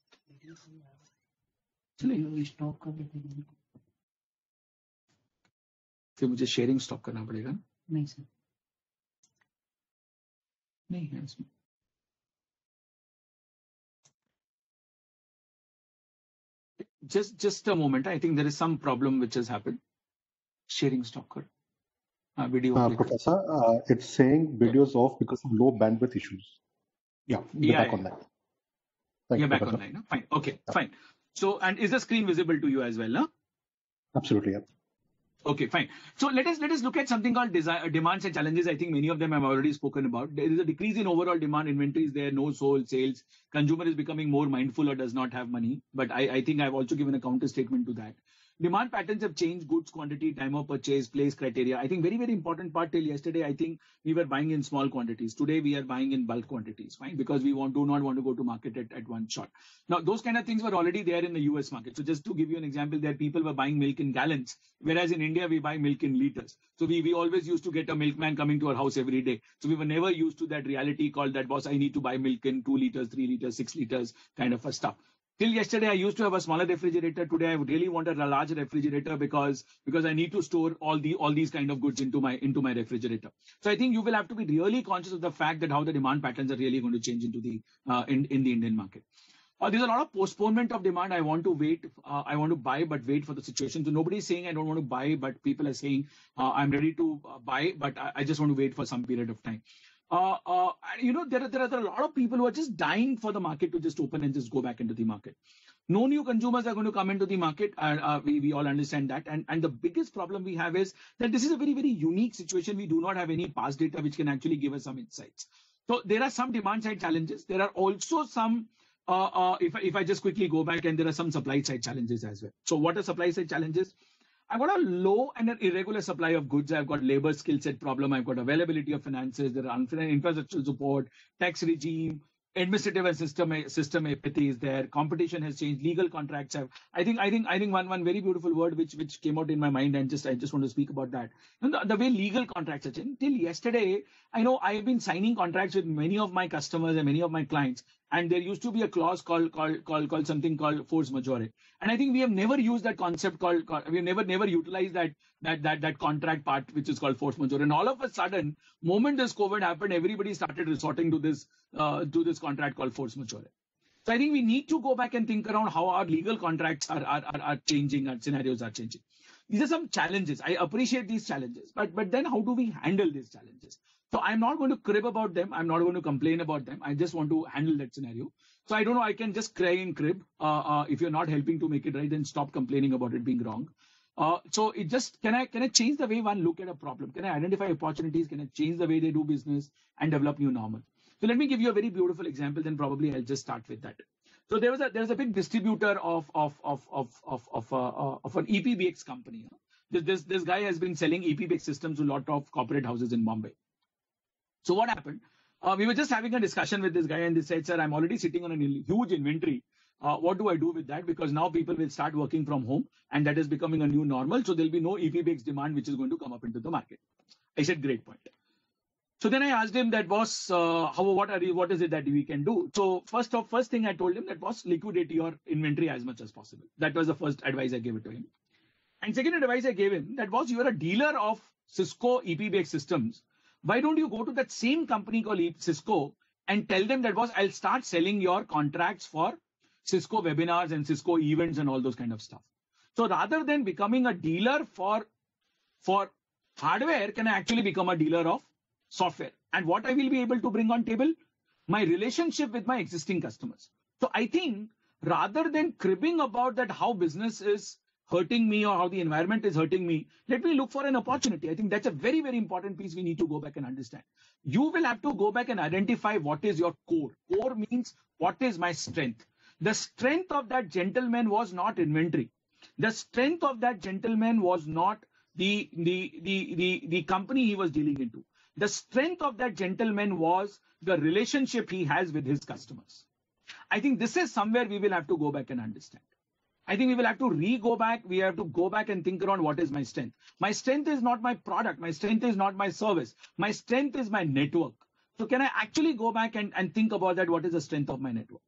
फिर मुझे sharing stop करना पड़ेगा नहीं sir नहीं है इसमें Just, just a moment. I think there is some problem which has happened. Sharing stop code. Uh, video. Uh, Professor, uh, it's saying videos off because of low bandwidth issues. Yeah, you're yeah, back yeah. online. Thank you're you, back Professor. online. No? Fine. Okay, yeah. Fine. So, and is the screen visible to you as well? No? Absolutely, yeah. Okay, fine. So let us let us look at something called design, demand side challenges. I think many of them I've already spoken about. There is a decrease in overall demand. Inventory is there, no sold sales. Consumer is becoming more mindful or does not have money. But I, I think I've also given a counter statement to that. Demand patterns have changed, goods quantity, time of purchase, place criteria. I think very, very important part till yesterday, I think we were buying in small quantities. Today, we are buying in bulk quantities, fine, because we want do not want to go to market at, at one shot. Now, those kind of things were already there in the U S market. So just to give you an example, there people were buying milk in gallons, whereas in India, we buy milk in liters. So we, we always used to get a milkman coming to our house every day. So we were never used to that reality called that, boss, I need to buy milk in two liters, three liters, six liters kind of a stuff. Till yesterday, I used to have a smaller refrigerator. Today, I really want a large refrigerator because because I need to store all the all these kind of goods into my into my refrigerator. So I think you will have to be really conscious of the fact that how the demand patterns are really going to change into the uh, in in the Indian market. Uh, there's a lot of postponement of demand. I want to wait. Uh, I want to buy, but wait for the situation. So nobody's saying I don't want to buy, but people are saying uh, I'm ready to uh, buy, but I, I just want to wait for some period of time. Uh, uh, you know, there are, there are a lot of people who are just dying for the market to just open and just go back into the market. No new consumers are going to come into the market. Uh, uh, we, we all understand that. And, and the biggest problem we have is that this is a very, very unique situation. We do not have any past data which can actually give us some insights. So there are some demand side challenges. There are also some, uh, uh, if, if I just quickly go back, and there are some supply side challenges as well. So what are supply side challenges? I've got a low and an irregular supply of goods. I've got labor skill set problem. I've got availability of finances. There are infrastructure support, tax regime, administrative and system system apathy is there. Competition has changed. Legal contracts have. I think I think I think one one very beautiful word which which came out in my mind, and just I just want to speak about that. And the, the way legal contracts are changed. Till yesterday, I know I've been signing contracts with many of my customers and many of my clients, and there used to be a clause called called called called something called force majeure. And I think we have never used that concept called, called we have never never utilized that that that that contract part which is called force majeure. And all of a sudden, moment this COVID happened, everybody started resorting to this uh, to this contract called force majeure. So I think we need to go back and think around how our legal contracts are are are, are changing, our scenarios are changing. These are some challenges. I appreciate these challenges, but but then how do we handle these challenges? So I'm not going to crib about them. I'm not going to complain about them. I just want to handle that scenario. So I don't know, I can just cry and crib. Uh, uh, if you're not helping to make it right, then stop complaining about it being wrong. Uh, so it just, can I can I change the way one look at a problem? Can I identify opportunities? Can I change the way they do business and develop new normal? So let me give you a very beautiful example, then probably I'll just start with that. So there was a there was a big distributor of of of of of of, uh, uh, of an E P B X company. This, this this guy has been selling E P B X systems to a lot of corporate houses in Bombay. So what happened? Uh, we were just having a discussion with this guy, and they said, sir, I'm already sitting on a huge inventory. Uh, what do I do with that? Because now people will start working from home, and that is becoming a new normal. So there'll be no E P B X demand which is going to come up into the market. I said, great point. So then I asked him that, boss, uh, how what are you, what is it that we can do? So first of first thing I told him that, boss, liquidate your inventory as much as possible. That was the first advice I gave it to him. And second advice I gave him that, boss, you are a dealer of Cisco E P B X systems. Why don't you go to that same company called Cisco and tell them that, boss, I'll start selling your contracts for Cisco webinars and Cisco events and all those kind of stuff. So rather than becoming a dealer for, for hardware, can I actually become a dealer of software? And what I will be able to bring on table? My relationship with my existing customers. So I think rather than cribbing about that how business is hurting me or how the environment is hurting me, let me look for an opportunity. I think that's a very, very important piece we need to go back and understand. You will have to go back and identify what is your core. Core means what is my strength. The strength of that gentleman was not inventory. The strength of that gentleman was not the, the, the, the, the company he was dealing into. The strength of that gentleman was the relationship he has with his customers. I think this is somewhere we will have to go back and understand. I think we will have to re-go back. We have to go back and think around what is my strength. My strength is not my product. My strength is not my service. My strength is my network. So can I actually go back and, and think about that? What is the strength of my network?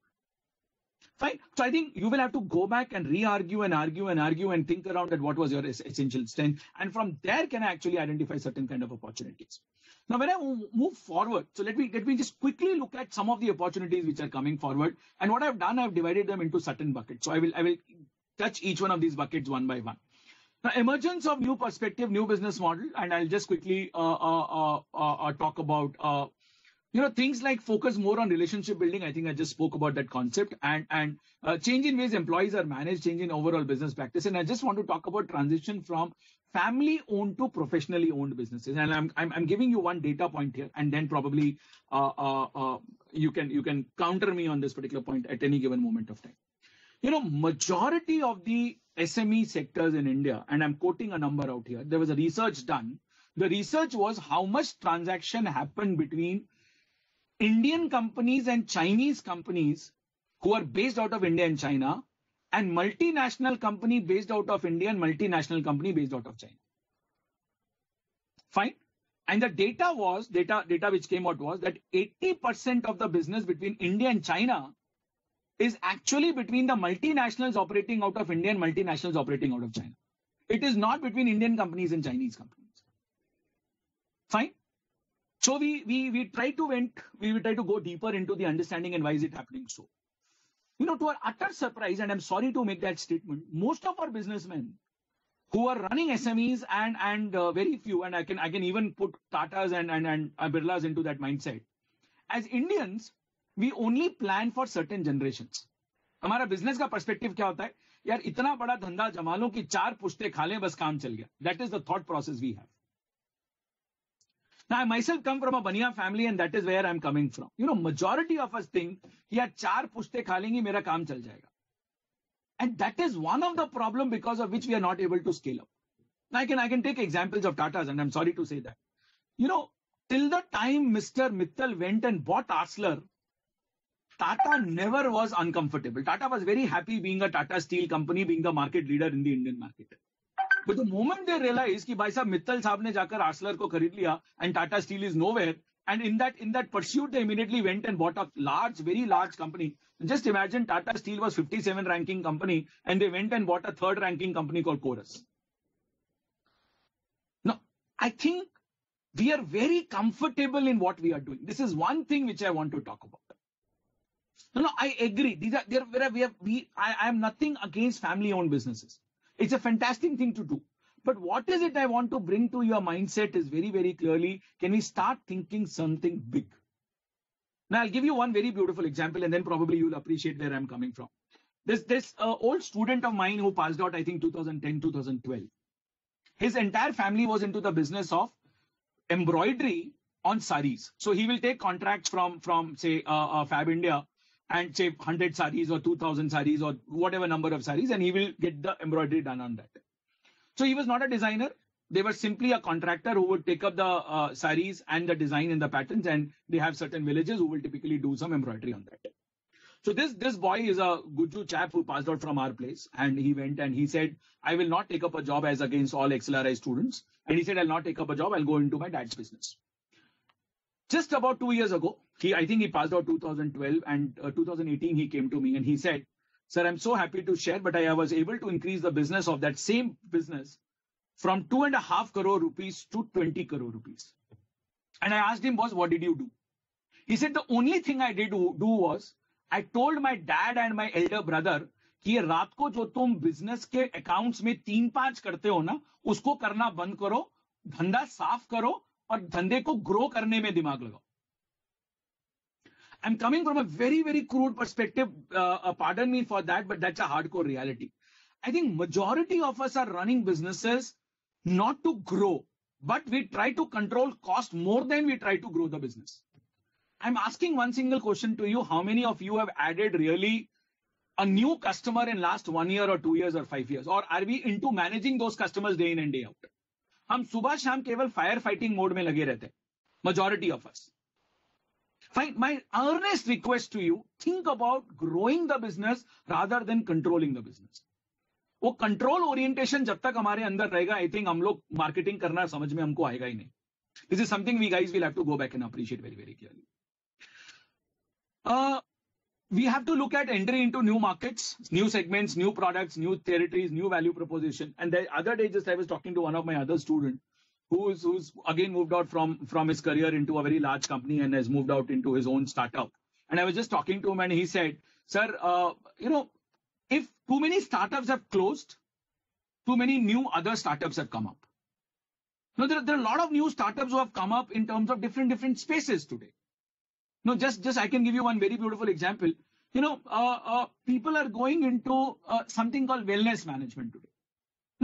Fine. So I think you will have to go back and re-argue and argue and argue and think around that what was your essential strength. And from there, can I actually identify certain kind of opportunities? Now, when I move forward, so let me let me just quickly look at some of the opportunities which are coming forward. And what I've done, I've divided them into certain buckets. So I will I will touch each one of these buckets one by one. Now, emergence of new perspective, new business model, and I'll just quickly uh, uh, uh, uh, talk about uh, you know things like focus more on relationship building. I think I just spoke about that concept, and and uh, change in ways employees are managed, change in overall business practice. And I just want to talk about transition from family-owned to professionally-owned businesses. And I'm, I'm I'm giving you one data point here, and then probably uh, uh, uh, you can you can counter me on this particular point at any given moment of time. You know, majority of the S M E sectors in India, and I'm quoting a number out here. There was a research done. The research was how much transaction happened between Indian companies and Chinese companies who are based out of India and China, and multinational company based out of India and multinational company based out of China. Fine. And the data was, data, data which came out was that eighty percent of the business between India and China is actually between the multinationals operating out of India and multinationals operating out of China. It is not between Indian companies and Chinese companies. Fine. So we, we, we try to went, we, we try to go deeper into the understanding and why is it happening so. You know, to our utter surprise, and I'm sorry to make that statement, most of our businessmen who are running S M Es and and uh, very few, and I can I can even put Tatas and and and uh, Birlas into that mindset. As Indians, we only plan for certain generations. हमारा business का perspective क्या होता है? यार इतना बड़ा धंधा जमा लो कि चार पुश्ते खा लें बस काम चल गया. That is the thought process we have. Now, I myself come from a Baniya family, and that is where I'm coming from. You know, majority of us think, yaar, char pushte kha lengi, mera kaam chal jayega. And that is one of the problem because of which we are not able to scale up. Now, I can, I can take examples of Tatas, and I'm sorry to say that. You know, till the time Mister Mittal went and bought Arcelor, Tata never was uncomfortable. Tata was very happy being a Tata Steel company, being the market leader in the Indian market. But the moment they realized कि भाई साहब मित्तल साहब ने जाकर आर्सलर को खरीद लिया and Tata Steel is nowhere, and in that in that pursuit they immediately went and bought a large, very large company. Just imagine Tata Steel was fifty-seven ranking company and they went and bought a third ranking company called Chorus. Now, I think we are very comfortable in what we are doing. This is one thing which I want to talk about. No, no, I agree. These are there. We have we. I, I am nothing against family-owned businesses. It's a fantastic thing to do. But what is it I want to bring to your mindset is very, very clearly, can we start thinking something big? Now, I'll give you one very beautiful example, and then probably you'll appreciate where I'm coming from. This, this uh, old student of mine who passed out, I think, two thousand ten, two thousand twelve. His entire family was into the business of embroidery on saris. So he will take contracts from, from say, uh, uh, Fab India, and say one hundred saris or two thousand saris or whatever number of saris, and he will get the embroidery done on that. So he was not a designer. They were simply a contractor who would take up the uh, saris and the design and the patterns, and they have certain villages who will typically do some embroidery on that. So this, this boy is a Guju chap who passed out from our place, and he went and he said, I will not take up a job as against all X L R I students. And he said, I'll not take up a job. I'll go into my dad's business. Just about two years ago, he, I think he passed out two thousand twelve, and uh, two thousand eighteen he came to me and he said, sir, I'm so happy to share, but I was able to increase the business of that same business from two and a half crore rupees to twenty crore rupees. And I asked him, boss, what did you do? He said, the only thing I did do, do was, I told my dad and my elder brother कि रात को जो तुम business के accounts में तीन पांच करते हो ना, उसको करना बंद करो, धंधा साफ करो और धंधे को ग्रो करने में दिमाग लगाओ. I'm coming from a very, very crude perspective. Uh, uh, pardon me for that, but that's a hardcore reality. I think majority of us are running businesses not to grow, but we try to control cost more than we try to grow the business. I'm asking one single question to you. How many of you have added really a new customer in last one year or two years or five years? Or are we into managing those customers day in and day out? हम सुबह शाम केवल fire fighting mode में लगे रहते हैं. Majority of us. Fine. My earnest request to you, think about growing the business rather than controlling the business. वो control orientation जब तक हमारे अंदर रहेगा, आई थिंक हम लोग मार्केटिंग करना समझ में हमको आएगा ही नहीं. This is something we guys will have to go back and appreciate very, very clearly. Uh, we have to look at entry into new markets, new segments, new products, new territories, new value proposition. And the other day, just I was talking to one of my other students who's, who's again moved out from, from his career into a very large company and has moved out into his own startup. And I was just talking to him and he said, sir, uh, you know, if too many startups have closed, too many new other startups have come up. Now, there, there are a lot of new startups who have come up in terms of different, different spaces today. No, just, just I can give you one very beautiful example. You know, uh, uh, people are going into uh, something called wellness management today. Now,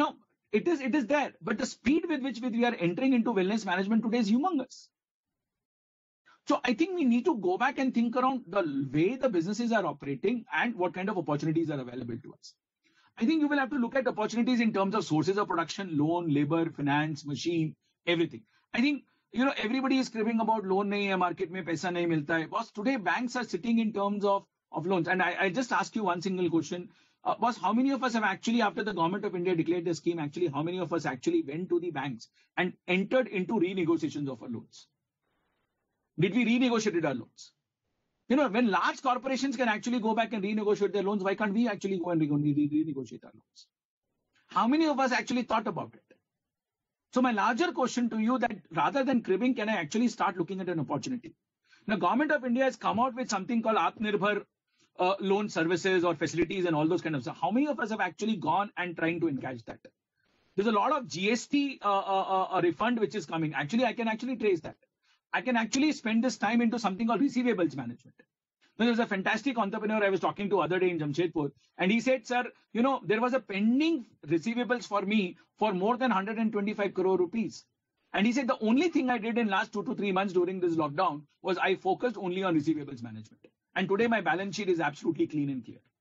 It is, it is there. But the speed with which we are entering into wellness management today is humongous. So I think we need to go back and think around the way the businesses are operating and what kind of opportunities are available to us. I think you will have to look at opportunities in terms of sources of production, loan, labor, finance, machine, everything. I think, you know, everybody is cribbing about loan nahi hai, market mein paisa nahi milta hai. Boss, today banks are sitting in terms of, of loans. And I, I just ask you one single question. Uh, boss, how many of us have actually, after the government of India declared the scheme, actually, how many of us actually went to the banks and entered into renegotiations of our loans? Did we renegotiate our loans? You know, when large corporations can actually go back and renegotiate their loans, why can't we actually go and re- re- renegotiate our loans? How many of us actually thought about it? So my larger question to you that rather than cribbing, can I actually start looking at an opportunity? Now, Government of India has come out with something called Atmanirbhar uh, loan services or facilities and all those kind of stuff. How many of us have actually gone and trying to encash that? There's a lot of G S T uh, uh, uh, refund which is coming. Actually, I can actually trace that. I can actually spend this time into something called receivables management. There was a fantastic entrepreneur I was talking to other day in Jamshedpur, and he said, sir, you know, there was a pending receivables for me for more than one hundred twenty-five crore rupees. And he said, the only thing I did in last two to three months during this lockdown was I focused only on receivables management. And today my balance sheet is absolutely clean and clear.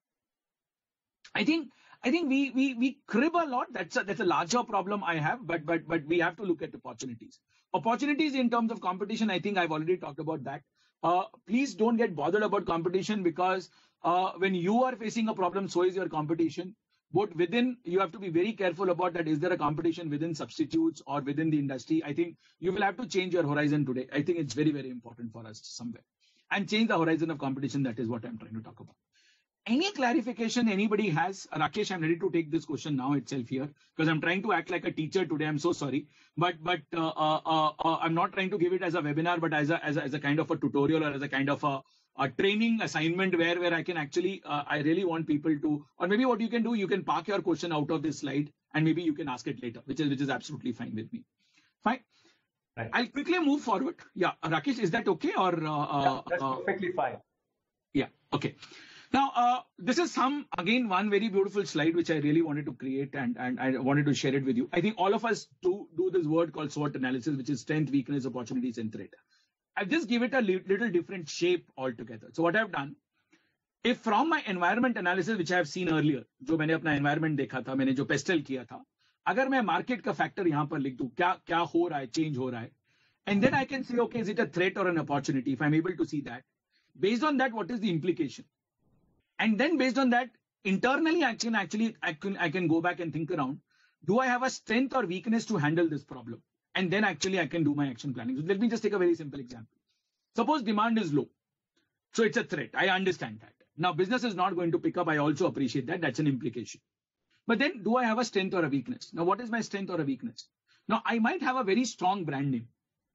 I think I think we we we crib a lot. That's a, that's a larger problem I have, but but but we have to look at opportunities. Opportunities in terms of competition, I think I've already talked about that. Uh, please don't get bothered about competition because uh, when you are facing a problem, so is your competition. But within, you have to be very careful about that. Is there a competition within substitutes or within the industry? I think you will have to change your horizon today. I think it's very, very important for us somewhere. And change the horizon of competition. That is what I'm trying to talk about. Any clarification anybody has? Rakesh, I'm ready to take this question now itself here because I'm trying to act like a teacher today. I'm so sorry. But but uh, uh, uh, uh, I'm not trying to give it as a webinar, but as a, as a, as a kind of a tutorial or as a kind of a, a training assignment where, where I can actually, uh, I really want people to, or maybe what you can do, you can park your question out of this slide and maybe you can ask it later, which is, which is absolutely fine with me. Fine. Right. I'll quickly move forward. Yeah. Rakesh, is that okay? Or uh, yeah, that's uh, perfectly fine. Yeah. Okay. Now, uh, this is some, again, one very beautiful slide, which I really wanted to create and, and I wanted to share it with you. I think all of us do, do this word called SWOT analysis, which is strength, weakness, opportunities, and threat. I've just give it a little different shape altogether. So what I've done, if from my environment analysis, which I have seen earlier, जो मैंने अपना environment देखा था, मैंने जो pestle किया था, अगर मैं market का factor यहाँ पर लिख दूँ, क्या क्या हो रहा है, change हो रहा है, and then I can say, okay, is it a threat or an opportunity? If I'm able to see that, based on that, what is the implication? And then based on that, internally, I can actually, I can, I can go back and think around, do I have a strength or weakness to handle this problem? And then actually I can do my action planning. So let me just take a very simple example. Suppose demand is low. So it's a threat. I understand that. Now business is not going to pick up. I also appreciate that. That's an implication. But then do I have a strength or a weakness? Now what is my strength or a weakness? Now I might have a very strong brand name.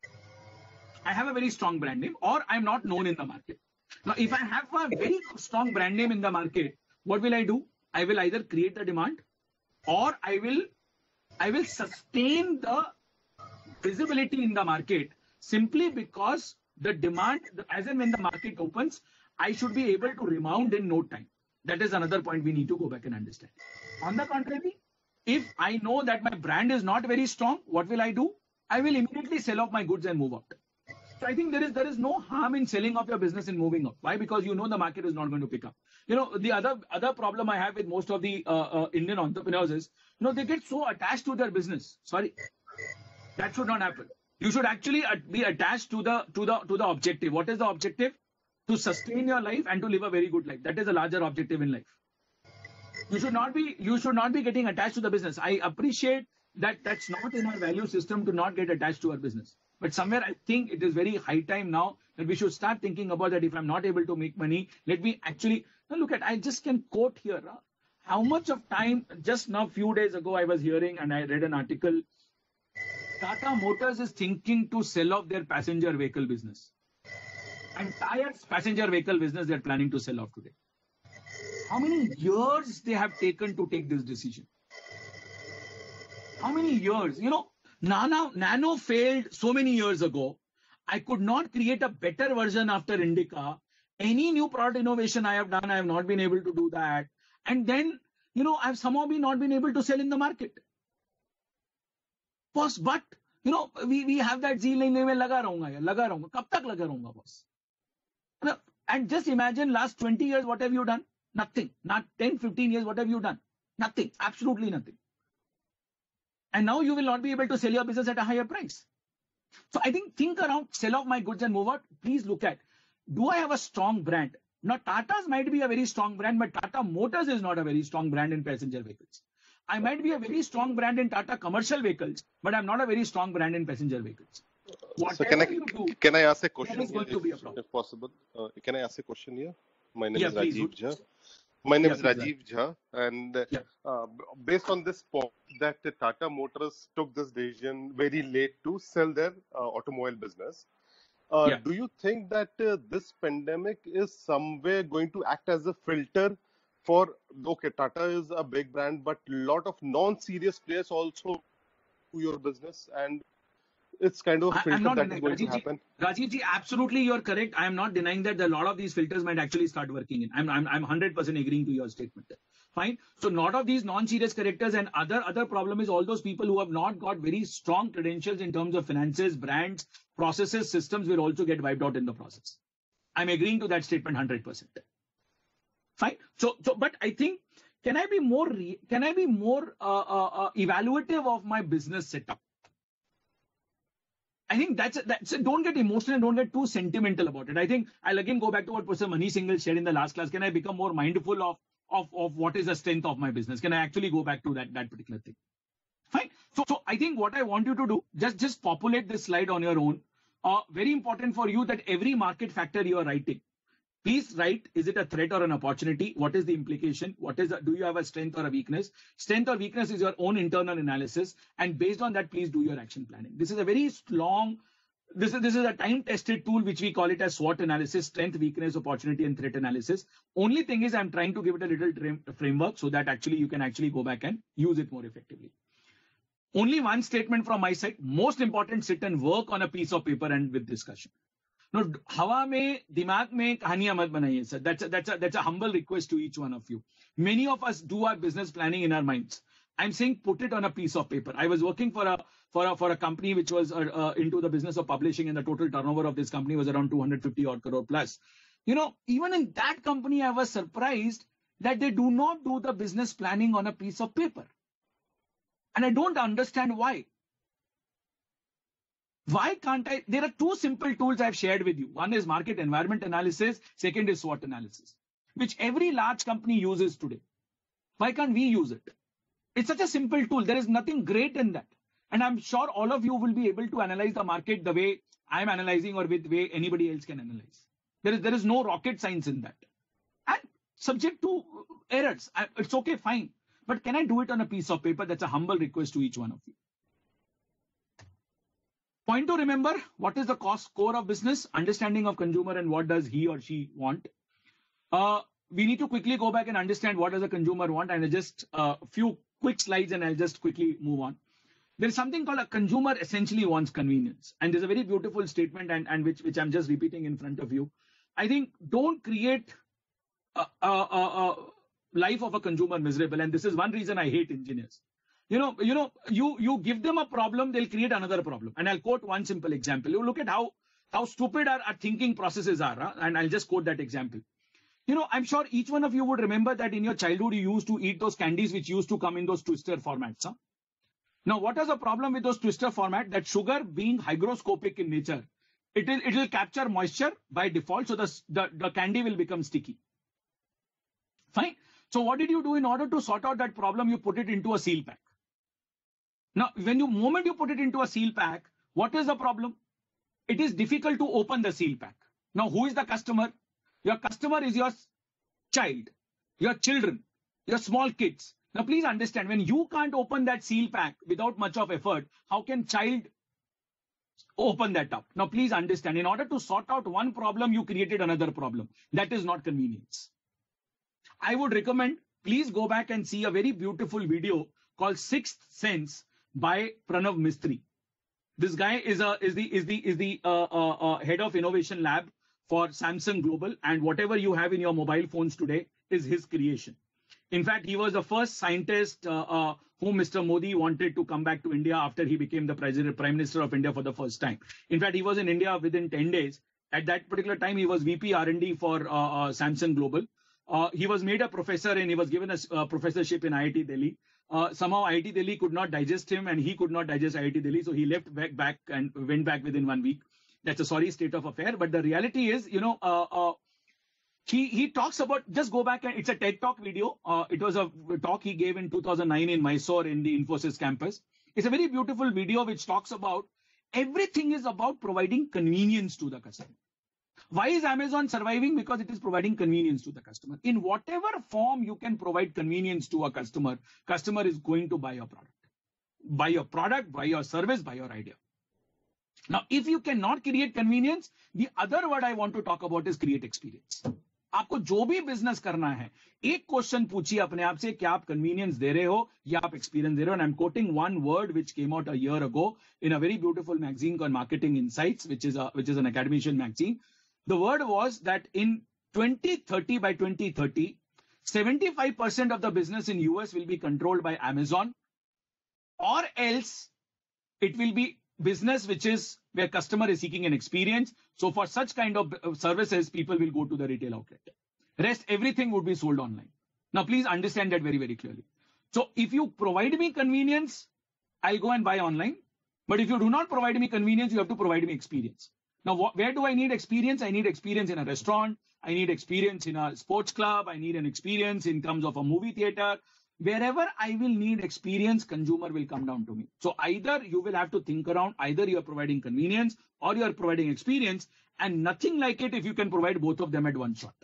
I have a very strong brand name or I'm not known in the market. Now, if I have a very strong brand name in the market, what will I do? I will either create the demand or I will, I will sustain the visibility in the market simply because the demand, as and when the market opens, I should be able to rebound in no time. That is another point we need to go back and understand. On the contrary, if I know that my brand is not very strong, what will I do? I will immediately sell off my goods and move out. So I think there is there is no harm in selling off your business and moving out. Why? Because you know the market is not going to pick up. You know, the other other problem I have with most of the uh, uh, Indian entrepreneurs is, you know, they get so attached to their business. Sorry, that should not happen. You should actually be attached to the to the to the objective. What is the objective? To sustain your life and to live a very good life. That is a larger objective in life. You should not be you should not be getting attached to the business. I appreciate that that's not in our value system to not get attached to our business. But somewhere I think it is very high time now that we should start thinking about that. If I'm not able to make money, let me actually now look at, I just can quote here. Huh? How much of time, just now few days ago, I was hearing and I read an article. Tata Motors is thinking to sell off their passenger vehicle business. Entire passenger vehicle business they're planning to sell off today. How many years they have taken to take this decision? How many years? You know, Nano, Nano failed so many years ago. I could not create a better version after Indica. Any new product innovation I have done, I have not been able to do that. And then, you know, I've somehow been not been able to sell in the market. boss, but you know, we we have that zeal. नहीं मैं लगा रहूँगा यार, लगा रहूँगा. कब तक लगा रहूँगा, boss? And just imagine last twenty years, what have you done? Nothing. Not ten, fifteen years, what have you done? Nothing. Absolutely nothing. And now you will not be able to sell your business at a higher price. So I think think around, sell off my goods and move out. Please look at, do I have a strong brand? Now Tata's might be a very strong brand, but Tata Motors is not a very strong brand in passenger vehicles. I might be a very strong brand in Tata commercial vehicles, but I'm not a very strong brand in passenger vehicles. Whatever so can I you do, can I ask a question is going here, to be a if, problem. if possible? Uh, can I ask a question here? My name Yeah, is please. Rajiv Jha. My name Yeah, is please, Rajiv Jha, and uh, Yeah. uh, based on this point that uh, Tata Motors took this decision very late to sell their uh, automobile business, uh, Yeah. do you think that uh, this pandemic is somewhere going to act as a filter for, okay, Tata is a big brand, but a lot of non-serious players also do your business, and it's kind of a I, filter I'm not that is denying, going to Rajiv ji, happen? Rajiv ji, absolutely you're correct. I'm not denying that a lot of these filters might actually start working in. I'm, I'm, I'm one hundred percent agreeing to your statement. Fine. So a lot of these non-serious characters and other, other problem is all those people who have not got very strong credentials in terms of finances, brands, processes, systems will also get wiped out in the process. I'm agreeing to that statement one hundred percent. Fine. So, so, but I think, can I be more, re, can I be more uh, uh, uh, evaluative of my business setup? I think that's, that's, don't get emotional, don't get too sentimental about it. I think I'll again go back to what Professor Manish Singhal shared in the last class. Can I become more mindful of, of, of what is the strength of my business? Can I actually go back to that, that particular thing? Fine. So, so I think what I want you to do, just, just populate this slide on your own. Uh, very important for you that every market factor you are writing, please write, is it a threat or an opportunity? What is the implication? What is the, do you have a strength or a weakness? Strength or weakness is your own internal analysis. And based on that, please do your action planning. This is a very long, this is, this is a time-tested tool, which we call it as SWOT analysis, strength, weakness, opportunity, and threat analysis. Only thing is I'm trying to give it a little framework so that actually you can actually go back and use it more effectively. Only one statement from my side. Most important, sit and work on a piece of paper and with discussion. No, hawa mein, dimag mein kahaniyan mat banaiye, sir. That's a, that's a, that's a humble request to each one of you. Many of us do our business planning in our minds. I'm saying put it on a piece of paper. I was working for a, for a, for a company which was uh, uh, into the business of publishing, and the total turnover of this company was around two hundred fifty odd crore plus. You know, even in that company, I was surprised that they do not do the business planning on a piece of paper. And I don't understand why. Why can't I? There are two simple tools I've shared with you. One is market environment analysis. Second is SWOT analysis, which every large company uses today. Why can't we use it? It's such a simple tool. There is nothing great in that. And I'm sure all of you will be able to analyze the market the way I'm analyzing or with the way anybody else can analyze. There is, there is no rocket science in that. And subject to errors. It's okay, fine. But can I do it on a piece of paper? That's a humble request to each one of you. Point to remember, what is the cost core of business? Understanding of consumer and what does he or she want. Uh, we need to quickly go back and understand what does the consumer want, and just a uh, few quick slides and I'll just quickly move on. There is something called a consumer essentially wants convenience. And there's a very beautiful statement and, and which, which I'm just repeating in front of you. I think don't create a, a, a, a life of a consumer miserable. And this is one reason I hate engineers. You know, you know, you, you give them a problem, they'll create another problem. And I'll quote one simple example. You look at how, how stupid our, our thinking processes are. Huh? And I'll just quote that example. You know, I'm sure each one of you would remember that in your childhood, you used to eat those candies which used to come in those twister formats. Huh? Now, what is the problem with those twister format? That sugar being hygroscopic in nature, it will, it will capture moisture by default. So the, the, the candy will become sticky. Fine. So what did you do in order to sort out that problem? You put it into a seal pack. Now, when you moment you put it into a seal pack, what is the problem? It is difficult to open the seal pack. Now, who is the customer? Your customer is your child, your children, your small kids. Now, please understand, when you can't open that seal pack without much of effort, how can child open that up? Now, please understand, in order to sort out one problem, you created another problem. That is not convenience. I would recommend, please go back and see a very beautiful video called Sixth Sense by Pranav Mistry. This guy is a is the is the is the uh, uh, uh, head of innovation lab for Samsung Global, and whatever you have in your mobile phones today is his creation. In fact, he was the first scientist uh, uh, whom Mister Modi wanted to come back to India after he became the president, Prime Minister of India for the first time. In fact, he was in India within ten days. At that particular time, he was V P R and D for uh, uh, Samsung Global. Uh, he was made a professor and he was given a uh, professorship in I I T Delhi. Uh, somehow I I T Delhi could not digest him and he could not digest I I T Delhi. So he left back, back and went back within one week. That's a sorry state of affair. But the reality is, you know, uh, uh, he, he talks about, just go back and it's a TED Talk video. Uh, it was a talk he gave in two thousand nine in Mysore in the Infosys campus. It's a very beautiful video which talks about everything is about providing convenience to the customer. Why is Amazon surviving? Because it is providing convenience to the customer. In whatever form you can provide convenience to a customer, customer is going to buy your product. Buy your product, buy your service, buy your idea. Now, if you cannot create convenience, the other word I want to talk about is create experience. आपको जो भी business करना है, एक question पूछिए अपने आप से, क्या आप कन्वीनियंस दे रहे हो या आप एक्सपीरियंस दे रहे हो? And I'm quoting one word which came out a year ago in a very beautiful magazine called Marketing Insights, which is a which is an academician magazine. The word was that in twenty thirty, by twenty thirty, seventy-five percent of the business in U S will be controlled by Amazon, or else it will be business which is where customer is seeking an experience. So for such kind of services, people will go to the retail outlet. Rest, everything would be sold online. Now, please understand that very, very clearly. So if you provide me convenience, I'll go and buy online. But if you do not provide me convenience, you have to provide me experience. Now, wh- where do I need experience? I need experience in a restaurant. I need experience in a sports club. I need an experience in terms of a movie theater. Wherever I will need experience, consumer will come down to me. So either you will have to think around, either you are providing convenience or you are providing experience, and nothing like it if you can provide both of them at one shot.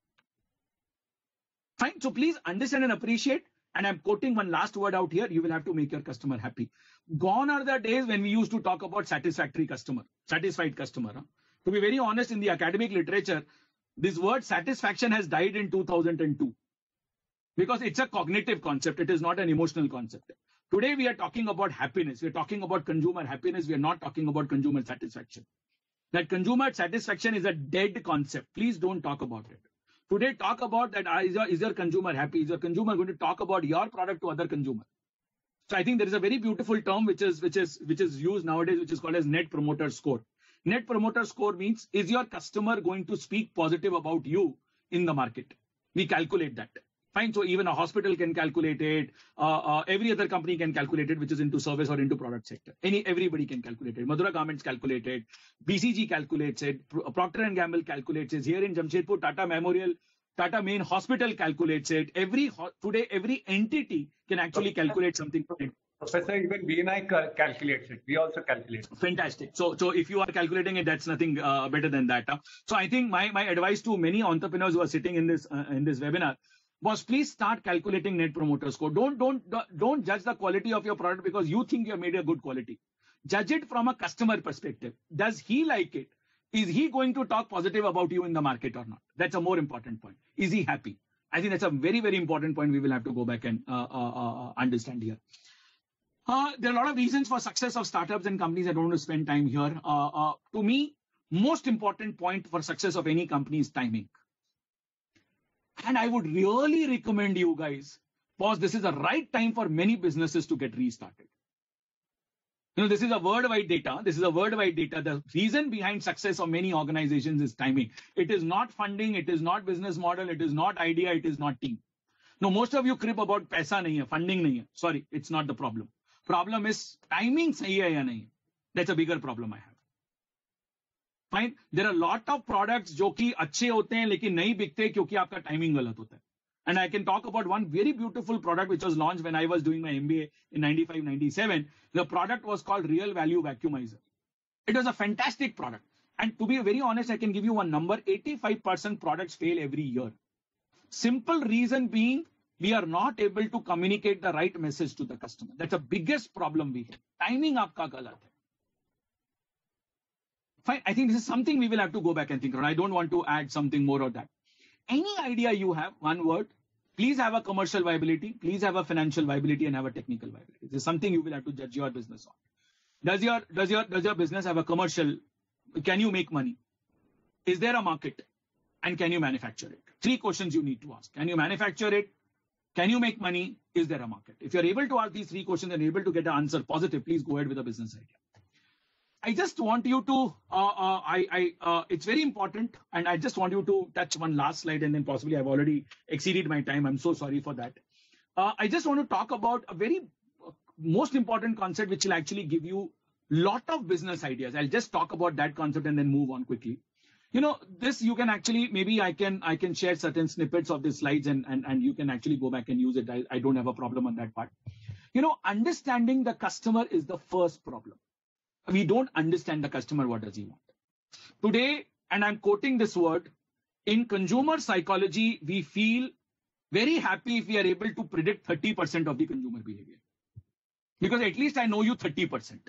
Fine. So please understand and appreciate. And I'm quoting one last word out here. You will have to make your customer happy. Gone are the days when we used to talk about satisfactory customer, satisfied customer. Huh? To be very honest, in the academic literature, this word satisfaction has died in two thousand two. Because it's a cognitive concept. It is not an emotional concept. Today, we are talking about happiness. We are talking about consumer happiness. We are not talking about consumer satisfaction. That consumer satisfaction is a dead concept. Please don't talk about it. Today, talk about that. Is your, is your consumer happy? Is your consumer going to talk about your product to other consumer? So I think there is a very beautiful term which is, which is, which is used nowadays, which is called as Net Promoter Score. Net Promoter Score means, is your customer going to speak positive about you in the market? We calculate that. Fine. So even a hospital can calculate it. Uh, uh, every other company can calculate it, which is into service or into product sector. Any everybody can calculate it. Madura Garments calculate it. B C G calculates it. Procter and Gamble calculates it. Here in Jamshedpur, Tata Memorial, Tata Main Hospital calculates it. Every today, every entity can actually calculate something. Professor, even B N I cal- calculates it. We also calculate it. Fantastic. So, so if you are calculating it, that's nothing uh, better than that. Huh? So I think my my advice to many entrepreneurs who are sitting in this uh, in this webinar was, please start calculating Net Promoter Score. Don't, don't, don't judge the quality of your product because you think you have made a good quality. Judge it from a customer perspective. Does he like it? Is he going to talk positive about you in the market or not? That's a more important point. Is he happy? I think that's a very, very important point we will have to go back and uh, uh, uh, understand here. Uh, there are a lot of reasons for success of startups and companies. I don't want to spend time here. Uh, uh, to me, most important point for success of any company is timing. And I would really recommend you guys, because this is the right time for many businesses to get restarted. You know, this is a worldwide data. This is a worldwide data. The reason behind success of many organizations is timing. It is not funding. It is not business model. It is not idea. It is not team. No, most of you crib about paisa nahi hai, funding nahi hai. Sorry, it's not the problem. Problem is timing sahi hai ya nahi. That's a bigger problem I have. Fine. There are a lot of products जो कि अच्छे होते हैं लेकिन नहीं बिकते क्योंकि आपका टाइमिंग गलत होता है. And I can talk about one very beautiful product which was launched when I was doing my M B A in ninety-five ninety-seven. The product was called Real Value Vacuumizer. It was a fantastic product. And to be very honest, I can give you one number. eighty-five percent products fail every year. Simple reason being, we are not able to communicate the right message to the customer. That's the biggest problem we have. Timing आपका गलत है. Fine. I think this is something we will have to go back and think about. I don't want to add something more of that. Any idea you have, one word, please have a commercial viability, please have a financial viability, and have a technical viability. This is something you will have to judge your business on. Does your, does your, does your business have a commercial? Can you make money? Is there a market? And can you manufacture it? Three questions you need to ask. Can you manufacture it? Can you make money? Is there a market? If you're able to ask these three questions and able to get an answer positive, please go ahead with a business idea. I just want you to, uh, uh, I, I, uh, it's very important, and I just want you to touch one last slide, and then possibly I've already exceeded my time. I'm so sorry for that. Uh, I just want to talk about a very uh, most important concept, which will actually give you lot of business ideas. I'll just talk about that concept and then move on quickly. You know, this you can actually, maybe I can I can share certain snippets of the slides and, and, and you can actually go back and use it. I, I don't have a problem on that part. You know, understanding the customer is the first problem. We don't understand the customer, what does he want. Today, and I'm quoting this word, in consumer psychology, we feel very happy if we are able to predict thirty percent of the consumer behavior. Because at least I know you thirty percent.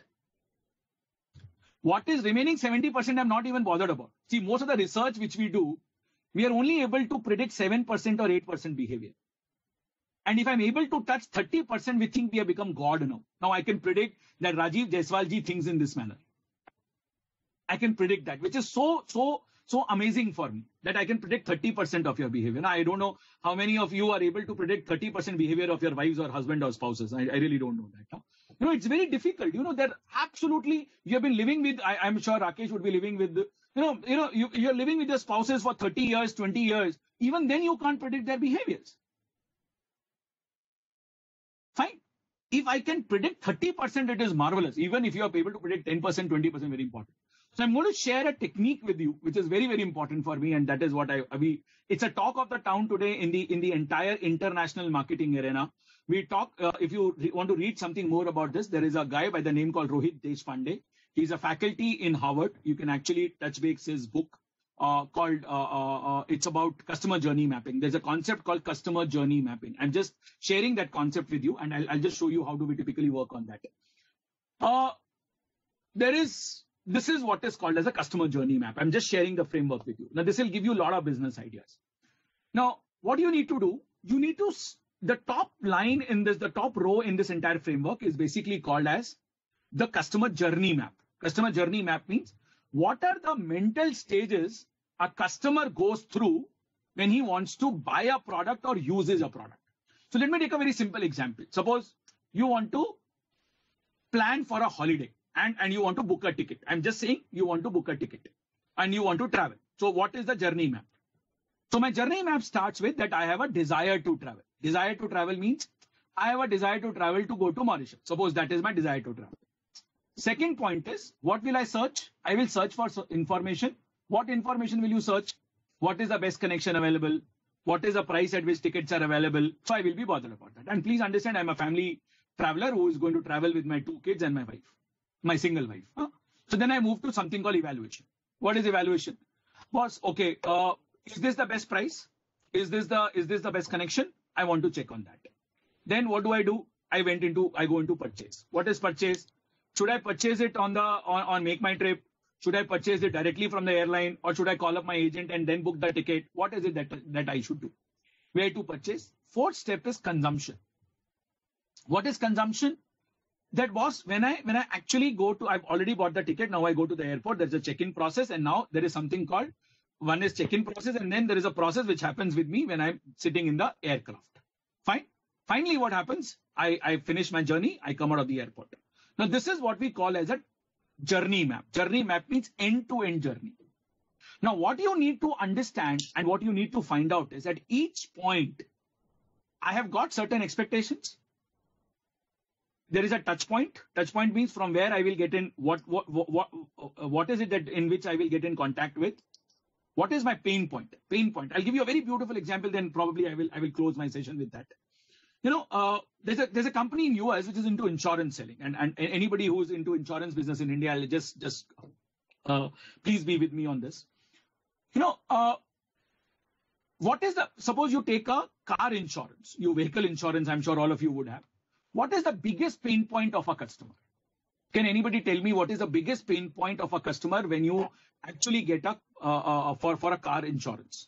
What is remaining seventy percent I'm not even bothered about. See, most of the research which we do, we are only able to predict seven percent or eight percent behavior. And if I'm able to touch thirty percent, we think we have become God now. Now I can predict that Rajiv Jaiswalji thinks in this manner. I can predict that, which is so, so, so amazing for me that I can predict thirty percent of your behavior. Now, I don't know how many of you are able to predict thirty percent behavior of your wives or husband or spouses. I, I really don't know that. Huh? You know, it's very difficult. You know, that absolutely, you have been living with, I, I'm sure Rakesh would be living with, you know, you know, you, you're living with your spouses for thirty years, twenty years. Even then you can't predict their behaviors. Fine. If I can predict thirty percent, it is marvelous. Even if you are able to predict ten percent, twenty percent, very important. So I'm going to share a technique with you, which is very, very important for me. And that is what I, we, it's a talk of the town today in the, in the entire international marketing arena. We talk, uh, if you re- want to read something more about this, there is a guy by the name called Rohit Deshpande. He's a faculty in Harvard. You can actually touch base his book uh, called, uh, uh, uh, it's about customer journey mapping. There's a concept called customer journey mapping. I'm just sharing that concept with you, and I'll, I'll just show you how do we typically work on that. Uh, there is, this is what is called as a customer journey map. I'm just sharing the framework with you. Now, this will give you a lot of business ideas. Now, what you need to do, you need to, the top line in this, the top row in this entire framework is basically called as the customer journey map. Customer journey map means what are the mental stages a customer goes through when he wants to buy a product or uses a product. So let me take a very simple example. Suppose you want to plan for a holiday and, and you want to book a ticket. I'm just saying you want to book a ticket and you want to travel. So what is the journey map? So my journey map starts with that I have a desire to travel. Desire to travel means I have a desire to travel to go to Mauritius. Suppose that is my desire to travel. Second point is, what will I search? I will search for information. What information will you search? What is the best connection available? What is the price at which tickets are available? So I will be bothered about that. And please understand, I'm a family traveler who is going to travel with my two kids and my wife, my single wife. Huh? So then I move to something called evaluation. What is evaluation? Boss, okay, uh, is this the best price? Is this the is this the best connection? I want to check on that. Then what do I do? I went into, I go into purchase. What is purchase? Should I purchase it on the on, on Make My Trip? Should I purchase it directly from the airline, or should I call up my agent and then book the ticket? What is it that, that I should do? Where to purchase? Fourth step is consumption. What is consumption? That was when I when I actually go to, I've already bought the ticket. Now I go to the airport. There's a check-in process, and now there is something called, one is check-in process, and then there is a process which happens with me when I'm sitting in the aircraft. Fine. Finally, what happens? I, I finish my journey. I come out of the airport. Now, this is what we call as a journey map. Journey map means end-to-end journey. Now, what you need to understand and what you need to find out is at each point, I have got certain expectations. There is a touch point. Touch point means from where I will get in, what, what, what, what, what is it that in which I will get in contact with? What is my pain point? Pain point. I'll give you a very beautiful example, then probably I will, I will close my session with that. You know, uh, there's a there's a company in U S which is into insurance selling, and and anybody who's into insurance business in India, I'll just just uh, please be with me on this. You know, uh, what is the, suppose you take a car insurance, your vehicle insurance, I'm sure all of you would have. What is the biggest pain point of a customer? Can anybody tell me what is the biggest pain point of a customer when you actually get a uh, uh, for for a car insurance?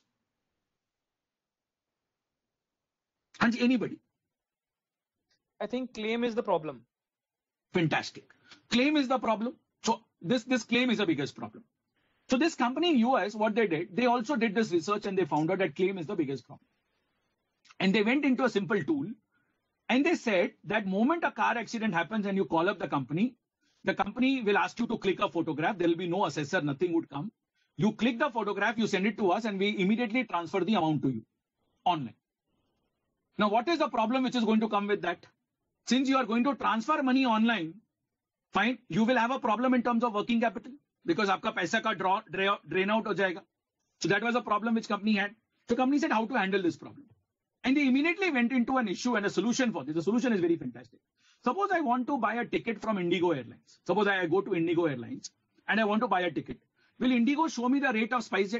And anybody? I think claim is the problem. Fantastic. Claim is the problem. So this, this claim is the biggest problem. So this company in U S, what they did, they also did this research and they found out that claim is the biggest problem. And they went into a simple tool and they said that moment a car accident happens and you call up the company, the company will ask you to click a photograph. There will be no assessor, nothing would come. You click the photograph, you send it to us, and we immediately transfer the amount to you online. Now, what is the problem which is going to come with that? Since you are going to transfer money online, fine, you will have a problem in terms of working capital because आपका पैसा का draw, drain, drain out हो जाएगा. So that was a problem which company had. So company said how to handle this problem. And they immediately went into an issue and a solution for this. The solution is very fantastic. Suppose I want to buy a ticket from Indigo Airlines. Suppose I go to Indigo Airlines and I want to buy a ticket. Will Indigo show me the rate of SpiceJet?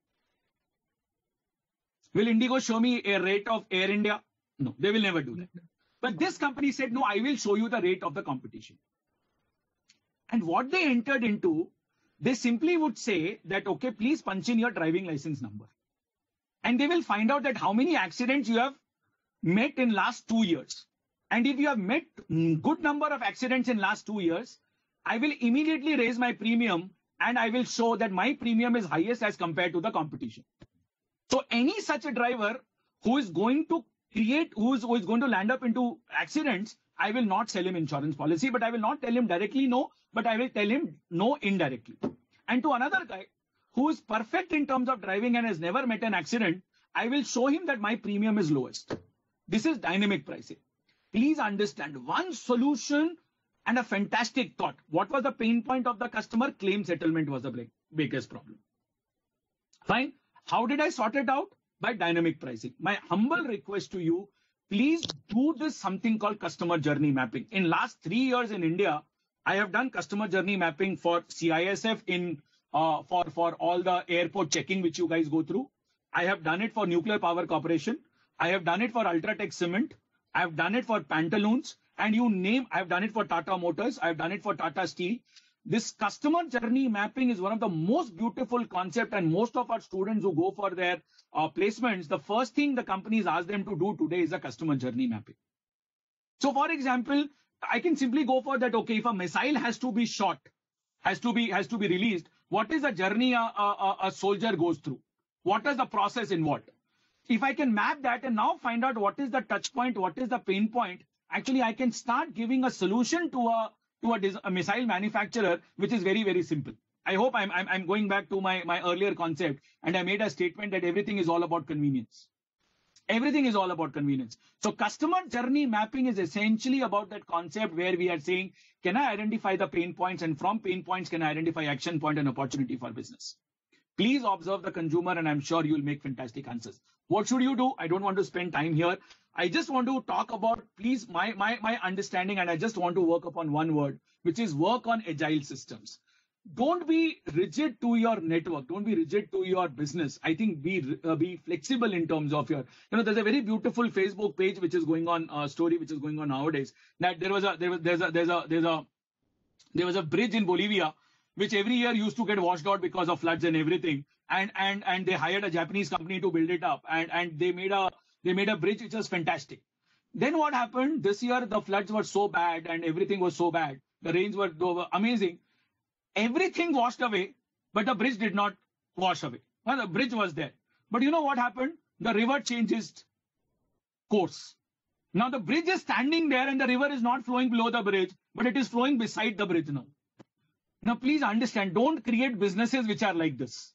Will Indigo show me a rate of Air India? No, they will never do that. But this company said, no, I will show you the rate of the competition. And what they entered into, they simply would say that, okay, please punch in your driving license number. And they will find out that how many accidents you have met in last two years. And if you have met good number of accidents in last two years, I will immediately raise my premium and I will show that my premium is highest as compared to the competition. So any such a driver who is going to create, who is, who is going to land up into accidents, I will not sell him insurance policy, but I will not tell him directly no, but I will tell him no indirectly. And to another guy who is perfect in terms of driving and has never met an accident, I will show him that my premium is lowest. This is dynamic pricing. Please understand one solution and a fantastic thought. What was the pain point of the customer? Claim settlement was the biggest problem. Fine. How did I sort it out? By dynamic pricing. My humble request to you, please do this something called customer journey mapping. In last three years in India, I have done customer journey mapping for C I S F in uh, for, for all the airport checking which you guys go through. I have done it for Nuclear Power Corporation. I have done it for Ultratech Cement. I have done it for Pantaloons. And you name, I have done it for Tata Motors. I have done it for Tata Steel. This customer journey mapping is one of the most beautiful concept, and most of our students who go for their uh, placements, the first thing the companies ask them to do today is a customer journey mapping. So for example, I can simply go for that. Okay, if a missile has to be shot, has to be, has to be released, what is the journey a, a, a soldier goes through? What is the process involved? If I can map that and now find out what is the touch point, what is the pain point, actually I can start giving a solution to a to a, a missile manufacturer, which is very, very simple. I hope I'm, I'm, I'm going back to my, my earlier concept, and I made a statement that everything is all about convenience. Everything is all about convenience. So customer journey mapping is essentially about that concept where we are saying, can I identify the pain points, and from pain points, can I identify action point and opportunity for business? Please observe the consumer, and I'm sure you'll make fantastic answers. What should you do? I don't want to spend time here. I just want to talk about, please, my, my, my understanding, and I just want to work upon one word, which is work on agile systems. Don't be rigid to your network. Don't be rigid to your business. I think be uh, be flexible in terms of your, you know, there's a very beautiful Facebook page which is going on, uh, story which is going on nowadays. That there was a, there was, there's a, there's a, there's a, there was a bridge in Bolivia, which every year used to get washed out because of floods and everything. And, and, and they hired a Japanese company to build it up, and, and they made a, they made a bridge which was fantastic. Then what happened? This year, the floods were so bad and everything was so bad. The rains were, were amazing. Everything washed away, but the bridge did not wash away. Well, the bridge was there. But you know what happened? The river changed its course. Now the bridge is standing there and the river is not flowing below the bridge, but it is flowing beside the bridge now. Now please understand, don't create businesses which are like this.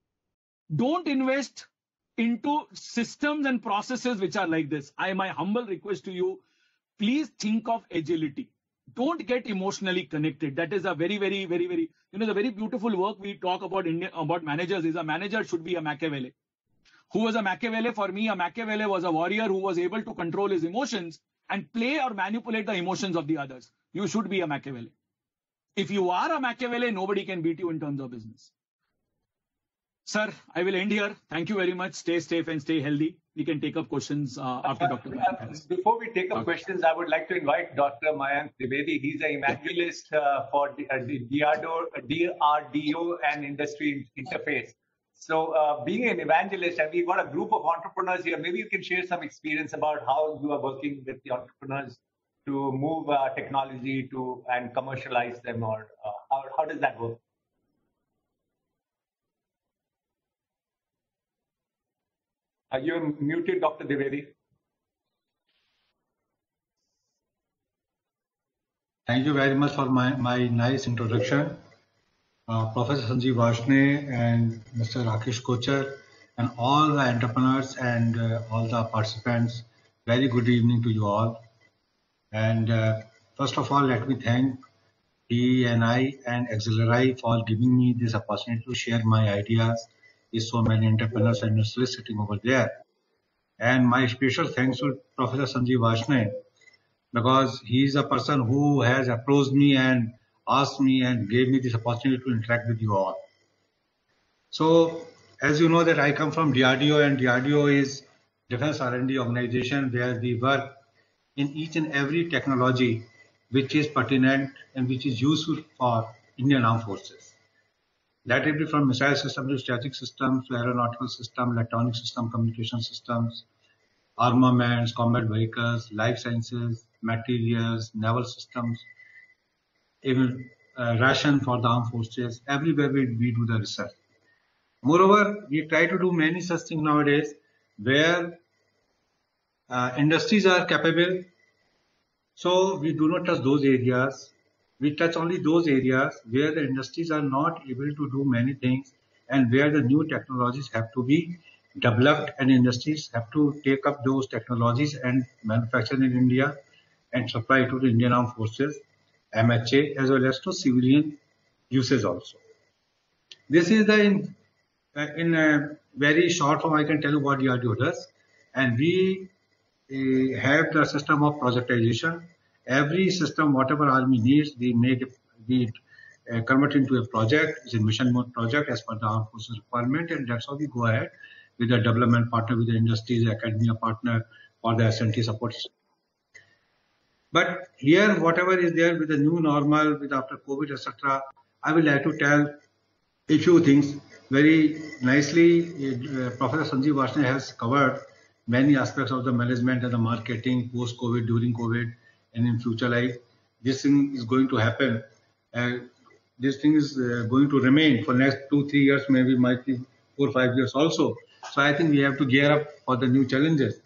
Don't invest into systems and processes which are like this. I, my humble request to you, please think of agility. Don't get emotionally connected. That is a very, very, very, very, you know, the very beautiful work we talk about India, about managers is a manager should be a Machiavelli. Who was a Machiavelli? For me, a Machiavelli was a warrior who was able to control his emotions and play or manipulate the emotions of the others. You should be a Machiavelli. If you are a Machiavelli, nobody can beat you in terms of business. Sir, I will end here. Thank you very much. Stay safe and stay healthy. We can take up questions uh, after Doctor Mayank. Before we take up Okay. questions, I would like to invite Doctor Mayank Trivedi. He's an evangelist uh, for the, uh, the D R D O and industry interface. So uh, being an evangelist, and we've got a group of entrepreneurs here, maybe you can share some experience about how you are working with the entrepreneurs to move uh, technology to and commercialize them, or uh, how, how does that work? Are you muted, Doctor Trivedi? Thank you very much for my, my nice introduction. Uh, Professor Sanjeev Varshney and Mister Rakesh Kochar and all the entrepreneurs and uh, all the participants, very good evening to you all. And uh, first of all, let me thank P N I and Accelerate for giving me this opportunity to share my ideas with so many entrepreneurs and industrialists sitting over there. And my special thanks to Professor Sanjeev Varshney, because he is a person who has approached me and asked me and gave me this opportunity to interact with you all. So, as you know that I come from D R D O, and D R D O is Defense R and D organization where we work in each and every technology which is pertinent and which is useful for Indian Armed Forces. That will be from missile systems to strategic systems to aeronautical systems, electronic system, communication systems, armaments, combat vehicles, life sciences, materials, naval systems, even uh, ration for the armed forces. Everywhere we, we do the research. Moreover, we try to do many such things nowadays where uh, industries are capable. So we do not touch those areas. We touch only those areas where the industries are not able to do many things and where the new technologies have to be developed, and industries have to take up those technologies and manufacture in India and supply to the Indian Armed Forces, M H A, as well as to civilian uses also. This is the, in, uh, in a very short form, I can tell you what D R D O does. And we uh, have the system of projectization. Every system, whatever Army needs, we make it, we uh, convert into a project. It's a mission mode project as per the Armed Forces requirement, and that's how we go ahead with the development partner, with the industries, academia partner for the S and T support. But here, whatever is there with the new normal, with after COVID, et cetera, I would like to tell a few things very nicely. Uh, Professor Sanjeev Varshney has covered many aspects of the management and the marketing post-COVID, during COVID, and in future life. This thing is going to happen. Uh, this thing is uh, going to remain for next two, three years, maybe might be four, five years also. So I think we have to gear up for the new challenges.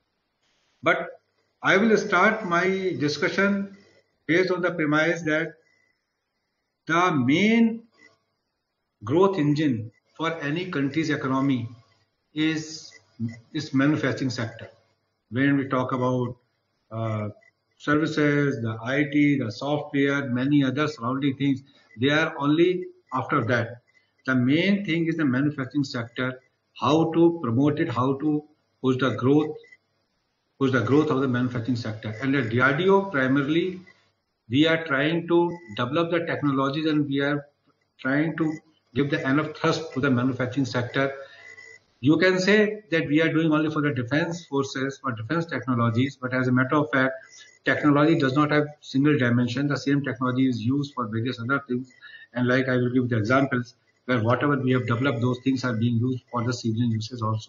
But I will start my discussion based on the premise that the main growth engine for any country's economy is is manufacturing sector. When we talk about uh, services, the I T, the software, many other surrounding things, they are only after that. The main thing is the manufacturing sector, how to promote it, how to push the growth, push the growth of the manufacturing sector. And at D R D O, primarily, we are trying to develop the technologies, and we are trying to give the enough thrust to the manufacturing sector. You can say that we are doing only for the defense forces, for defense technologies, but as a matter of fact, technology does not have single dimension. The same technology is used for various other things. And like I will give the examples where whatever we have developed, those things are being used for the civilian uses also.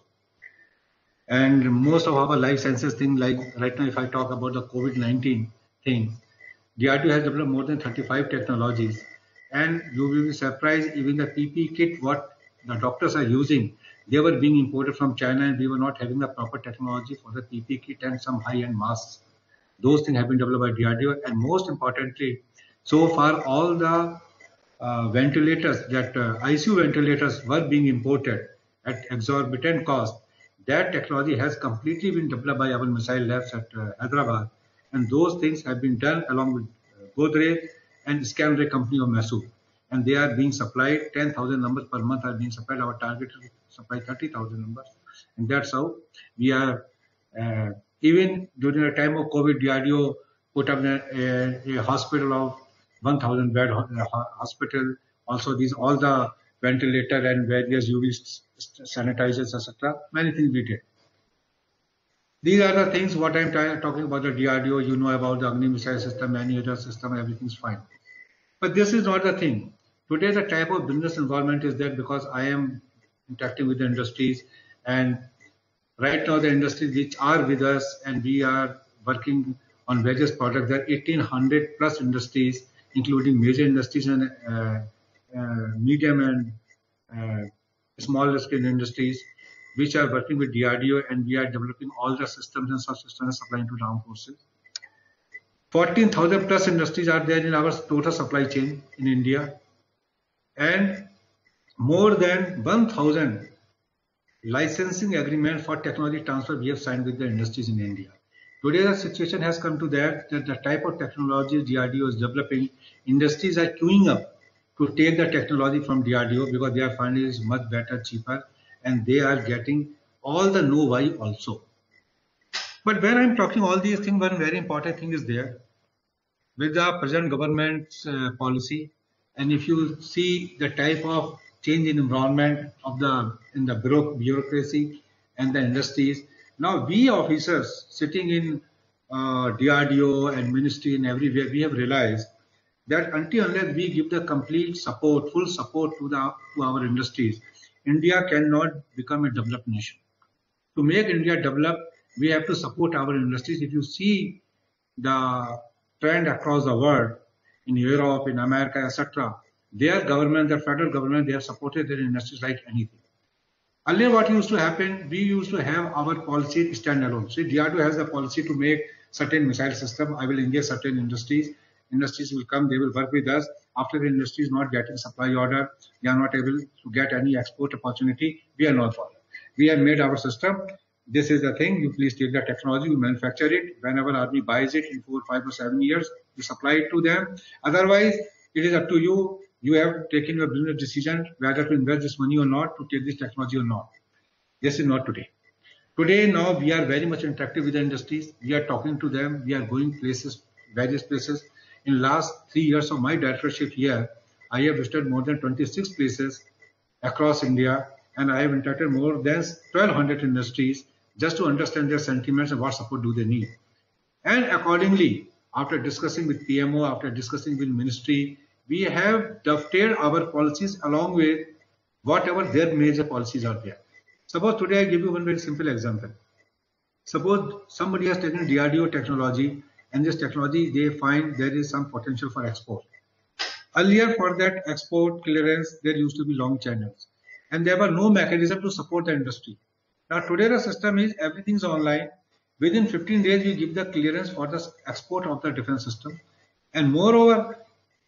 And most of our life sciences thing, like right now, if I talk about the COVID nineteen thing, D R D O has developed more than thirty-five technologies. And you will be surprised, even the P P E kit, what the doctors are using, they were being imported from China, and we were not having the proper technology for the P P E kit and some high-end masks. Those things have been developed by D R D O. And most importantly, so far all the uh, ventilators, that uh, I C U ventilators were being imported at exorbitant cost. That technology has completely been developed by our missile labs at uh, Hyderabad. And those things have been done along with uh, Godrej and Scanray company of Mysore. And they are being supplied, ten thousand numbers per month are being supplied. Our target is to supply thirty thousand numbers. And that's how we are, uh, even during the time of COVID, D R D O put up a, a, a hospital of one thousand bed hospital. Also, these all the ventilator and various U V sanitizers, et cetera. Many things we did. These are the things what I'm talking about the D R D O. You know about the Agni missile system, many other system, everything's fine. But this is not the thing. Today, the type of business environment is there because I am interacting with the industries, and right now the industries which are with us, and we are working on various products. There are eighteen hundred plus industries, including major industries and uh, uh, medium and uh, small scale industries, which are working with D R D O, and we are developing all the systems and subsystems supplying to the armed forces. fourteen thousand plus industries are there in our total supply chain in India, and more than one thousand licensing agreement for technology transfer we have signed with the industries in India. Today the situation has come to that, that the type of technology D R D O is developing, industries are queuing up to take the technology from D R D O because they are finding it is much better, cheaper, and they are getting all the know-why also. But when I'm talking all these things, one very important thing is there. With the present government's uh, policy, and if you see the type of change in environment of the in the bureaucracy and the industries, now we officers sitting in uh, D R D O and ministry and everywhere, we have realized that until unless we give the complete support, full support to the to our industries, India cannot become a developed nation. To make India develop, we have to support our industries. If you see the trend across the world, in Europe, in America, et cetera, their government, the federal government, they have supported their industries like anything. Earlier, what used to happen, we used to have our policy standalone. So D R D O has a policy to make certain missile system. I will engage certain industries. Industries will come, they will work with us. After the industry is not getting supply order, they are not able to get any export opportunity, we are not bothered. We have made our system. This is the thing, you please take the technology, you manufacture it. Whenever army buys it in four, five or seven years, you supply it to them. Otherwise, it is up to you. You have taken your business decision whether to invest this money or not, to take this technology or not. This is not today. Today, now we are very much interactive with the industries. We are talking to them. We are going places, various places. In last three years of my directorship here, I have visited more than twenty-six places across India, and I have interacted more than twelve hundred industries just to understand their sentiments and what support do they need. And accordingly, after discussing with P M O, after discussing with ministry, we have dovetailed our policies along with whatever their major policies are there. Suppose today I give you one very simple example. Suppose somebody has taken D R D O technology, and this technology they find there is some potential for export. Earlier, for that export clearance, there used to be long channels, and there were no mechanism to support the industry. Now today the system is everything's online. Within fifteen days, we give the clearance for the export of the defense system, and moreover,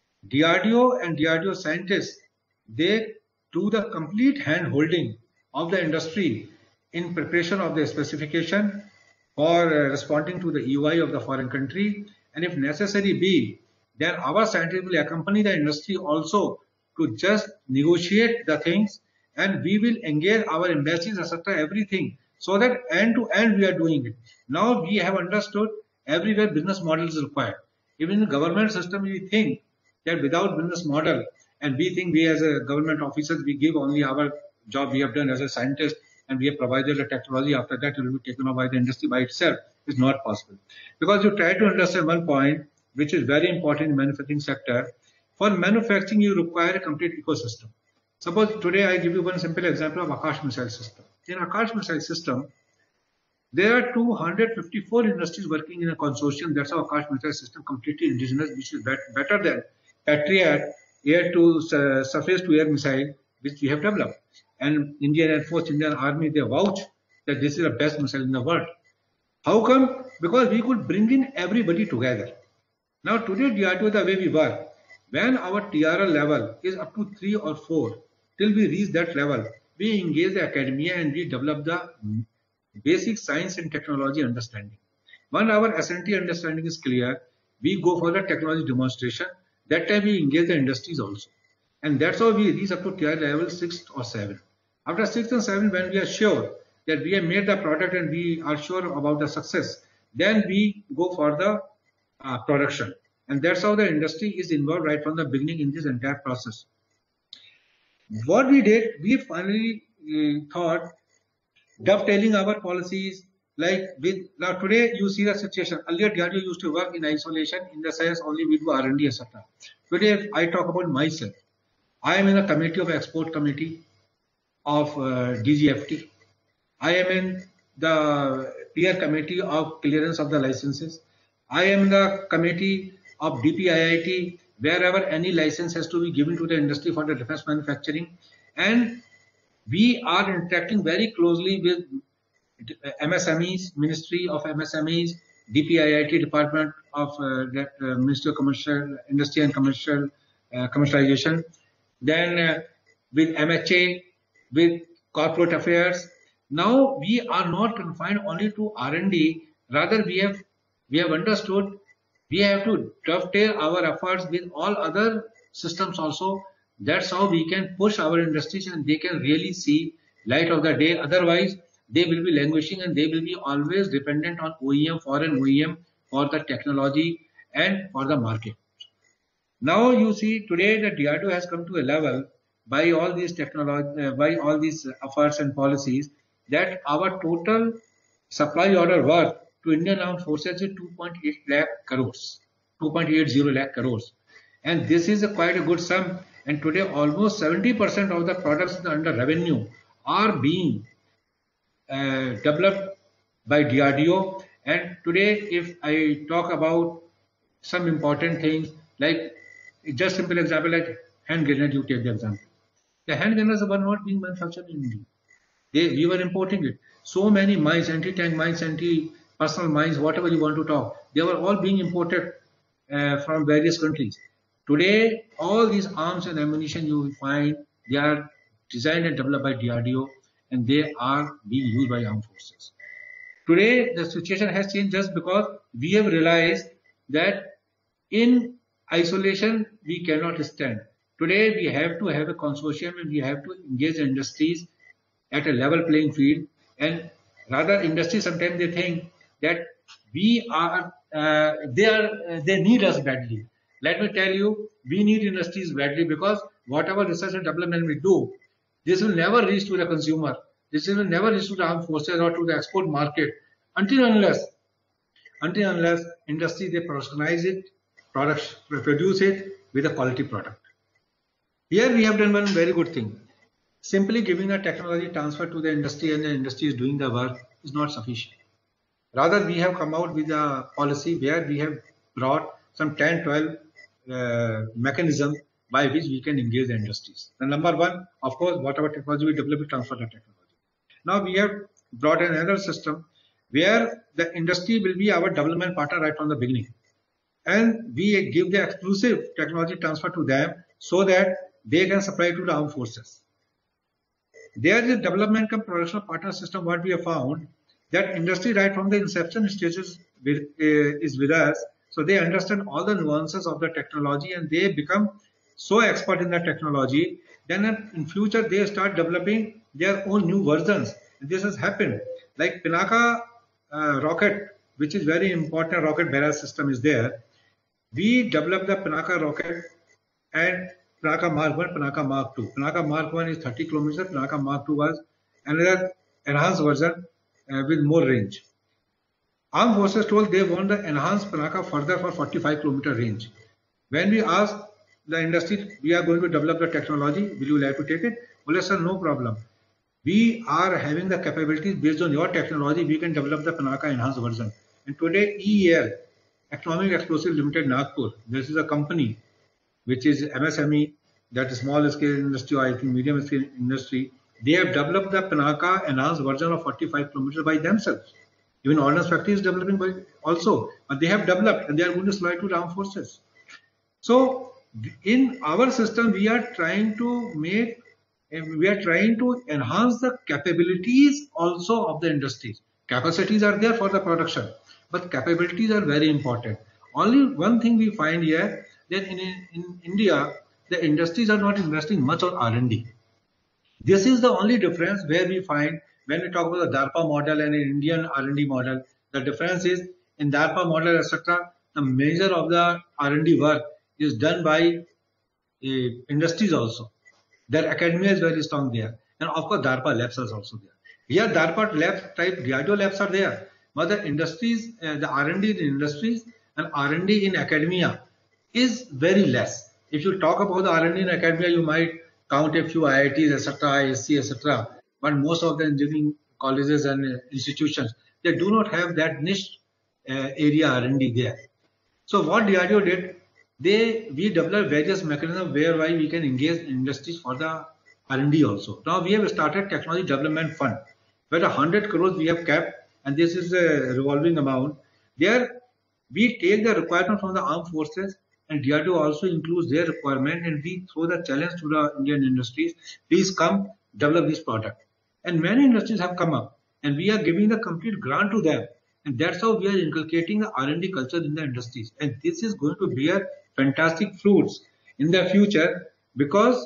D R D O and D R D O scientists, they do the complete hand holding of the industry in preparation of the specification for uh, responding to the E U I of the foreign country, and if necessary be, then our scientists will accompany the industry also to just negotiate the things, and we will engage our embassies, et cetera, everything, so that end to end we are doing it. Now we have understood everywhere business model is required. Even in the government system, we think that without business model, and we think we as a government officers, we give only our job we have done as a scientist, and we have provided the technology. After that, it will be taken over by the industry by itself. It's not possible. Because you try to understand one point, which is very important in manufacturing sector. For manufacturing, you require a complete ecosystem. Suppose today I give you one simple example of Akash missile system. In Akash missile system, there are two hundred fifty-four industries working in a consortium. That's how Akash missile system completely indigenous, which is better than Patriot air to uh, surface to air missile, which we have developed. And Indian Air Force, Indian Army, they vouch that this is the best missile in the world. How come? Because we could bring in everybody together. Now today, D R D O, the way we work, when our T R L level is up to three or four, till we reach that level, we engage the academia and we develop the basic science and technology understanding. When our S and T understanding is clear, we go for the technology demonstration. That time we engage the industries also. And that's how we reach up to T R L level six or seven. After six and seven, when we are sure that we have made the product and we are sure about the success, then we go for the uh, production. And that's how the industry is involved right from the beginning in this entire process. What we did, we finally uh, thought dovetailing our policies, like with, now today you see the situation. Earlier D R D O used to work in isolation, in the sense only we do R and D, et cetera. Today, if I talk about myself, I am in a committee of export committee of uh, D G F T. I am in the peer committee of clearance of the licenses. I am in the committee of D P I I T, wherever any license has to be given to the industry for the defense manufacturing. And we are interacting very closely with M S M Es, Ministry of M S M Es, D P I I T Department of uh, that, uh, Ministry of Commercial Industry and Commercial uh, Commercialization. Then uh, with M H A, with Corporate Affairs. Now we are not confined only to R and D. Rather, we have we have understood we have to dovetail our efforts with all other systems also. That's how we can push our industries and they can really see light of the day. Otherwise, they will be languishing and they will be always dependent on O E M, foreign O E M for the technology and for the market. Now you see today the D R D O has come to a level by all these technology, uh, by all these efforts and policies that our total supply order worth to Indian Armed Forces is two point eight lakh crores, two point eight zero lakh crores. And this is a quite a good sum. And today almost seventy percent of the products under revenue are being uh, developed by D R D O. And today if I talk about some important things, like just simple example like hand grenade, you take the example. The hand grenades were not being manufactured in India. They, we were importing it. So many mines, anti-tank mines, anti-personal mines, whatever you want to talk, they were all being imported uh, from various countries. Today, all these arms and ammunition you will find, they are designed and developed by D R D O and they are being used by armed forces. Today, the situation has changed just because we have realized that in isolation, we cannot stand. Today, we have to have a consortium and we have to engage the industries at a level playing field. And rather, industry sometimes they think that we are, uh, they are, uh, they need us badly. Let me tell you, we need industries badly because whatever research and development we do, this will never reach to the consumer. This will never reach to the armed forces or to the export market until unless, until unless industry they productionize it, products produce it with a quality product. Here we have done one very good thing. Simply giving a technology transfer to the industry and the industry is doing the work is not sufficient. Rather, we have come out with a policy where we have brought some ten, twelve uh, mechanisms by which we can engage the industries. The number one, of course, whatever technology we develop, we transfer the technology. Now we have brought another system where the industry will be our development partner right from the beginning. And we give the exclusive technology transfer to them so that they can supply to the armed forces. There is a development and production partner system. What we have found that industry right from the inception stages with, uh, is with us. So they understand all the nuances of the technology and they become so expert in the technology. Then in future they start developing their own new versions. And this has happened. Like Pinaka uh, rocket, which is very important rocket barrage system is there. We developed the Pinaka rocket and Pinaka Mark one, Pinaka Mark two. Pinaka Mark one is thirty kilometers, Pinaka Mark two was another enhanced version uh, with more range. Armed forces told they want the enhanced Pinaka further for forty-five kilometer range. When we asked the industry, we are going to develop the technology, will you like to take it? Well, sir, no problem. We are having the capabilities based on your technology, we can develop the Pinaka enhanced version. And today, E E L, Economic Explosive Limited Nagpur, this is a company which is M S M E, that is small scale industry, or I think medium scale industry. They have developed the Pinaka enhanced version of forty-five kilometers by themselves. Even Ordnance Factory is developing by also, but they have developed and they are going to supply to the armed forces. So in our system, we are trying to make, we are trying to enhance the capabilities also of the industries. Capacities are there for the production, but capabilities are very important. Only one thing we find here, that in, in India, the industries are not investing much on R and D. This is the only difference where we find when we talk about the DARPA model and an Indian R and D model. The difference is in DARPA model, et cetera, the major of the R and D work is done by uh, industries also. Their academia is very strong there. And of course, DARPA labs are also there. Here, DARPA lab type D R D O labs are there. But the industries, uh, the R and D in industries and R and D in academia is very less. If you talk about the R and D in academia, you might count a few I I Ts, et cetera, I S C, et cetera. But most of the engineering colleges and uh, institutions, they do not have that niche uh, area R and D there. So what D R D O did, they we developed various mechanisms whereby we can engage industries for the R and D also. Now we have started technology development fund, where one hundred crores we have kept, and this is a revolving amount. There, we take the requirement from the armed forces, and D R D O also includes their requirement, and we throw the challenge to the Indian industries. Please come develop this product. And many industries have come up, and we are giving the complete grant to them. And that's how we are inculcating the R and D culture in the industries. And this is going to bear fantastic fruits in the future, because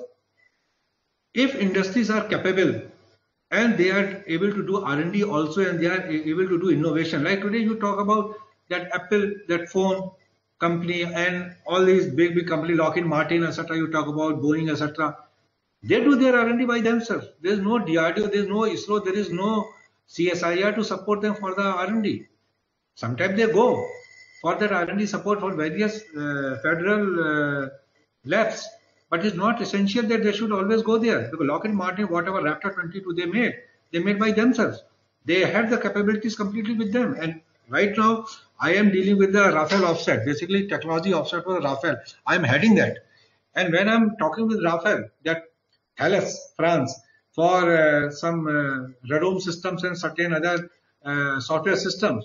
if industries are capable and they are able to do R and D also, and they are able to do innovation, like today you talk about that Apple, that phone company, and all these big, big companies, Lockheed Martin, et cetera, you talk about Boeing, et cetera, they do their R and D by themselves. There is no D R D O, there is no ISRO, there is no C S I R to support them for the R and D. Sometimes they go for that R and D support for various uh, federal uh, labs, but it's not essential that they should always go there, because Lockheed Martin, whatever Raptor twenty-two they made, they made by themselves. They had the capabilities completely with them. And right now, I am dealing with the Rafale offset, basically technology offset for Rafale. I am heading that. And when I'm talking with Rafale, that Thales, France, for uh, some uh, radome systems and certain other uh, software systems,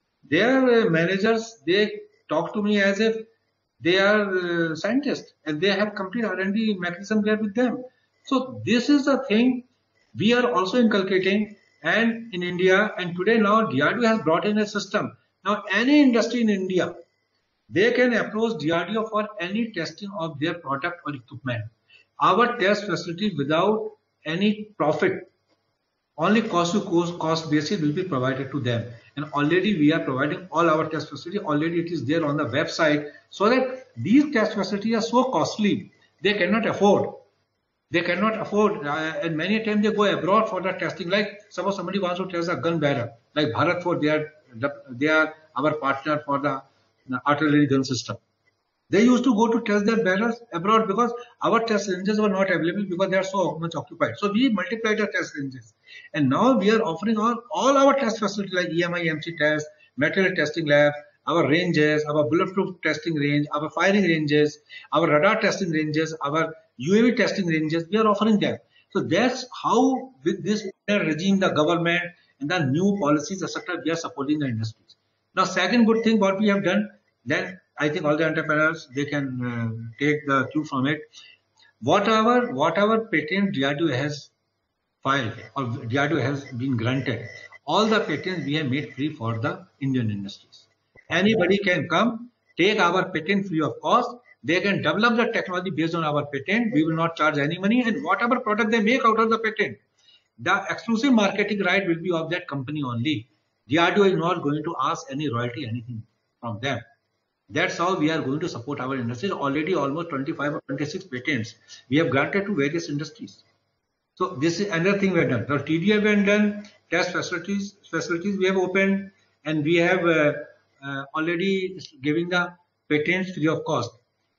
their uh, managers, they talk to me as if they are uh, scientists, and they have complete R and D mechanism there with them. So this is the thing we are also inculcating, and in India, and today now D R D O has brought in a system. Now any industry in India, they can approach D R D O for any testing of their product or equipment. Our test facility without any profit, only cost to cost, cost basis will be provided to them. And already we are providing all our test facility. Already it is there on the website, so that these test facilities are so costly, they cannot afford. They cannot afford, uh, and many times they go abroad for the testing. Like suppose somebody wants to test a gun barrel, like Bharat Forge, they are, they are our partner for the, the artillery gun system. They used to go to test their barrels abroad because our test ranges were not available because they are so much occupied. So we multiplied the test ranges. And now we are offering all, all our test facilities like E M I M C test, material testing lab, our ranges, our bulletproof testing range, our firing ranges, our radar testing ranges, our U A V testing ranges, we are offering them. So that's how with this regime, the government and the new policies, et cetera, we are supporting the industries. Now, second good thing what we have done, then I think all the entrepreneurs, they can uh, take the cue from it. Whatever, whatever patent D R D O has filed or D R D O has been granted, all the patents we have made free for the Indian industries. Anybody can come, take our patent free of cost. They can develop the technology based on our patent. We will not charge any money, and whatever product they make out of the patent, the exclusive marketing right will be of that company only. D R D O is not going to ask any royalty, anything from them. That's how we are going to support our industries. Already almost twenty-five or twenty-six patents we have granted to various industries. So this is another thing we have done. Now T D A we have done, test facilities, facilities we have opened, and we have uh, uh, already giving the patents free of cost.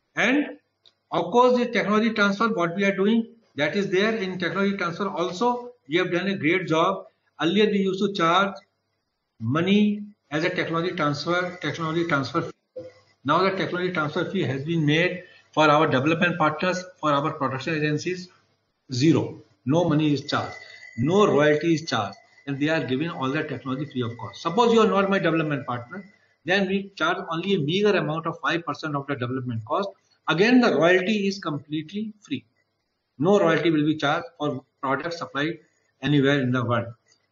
And of course, the technology transfer, what we are doing, that is there in technology transfer also. We have done a great job. Earlier we used to charge money as a technology transfer, technology transfer fee. Now the technology transfer fee has been made for our development partners, for our production agencies, zero. No money is charged, no royalty is charged, and they are giving all the technology free of cost. Suppose you are not my development partner, then we charge only a meager amount of five percent of the development cost. Again, the royalty is completely free. No royalty will be charged for products supplied anywhere in the world.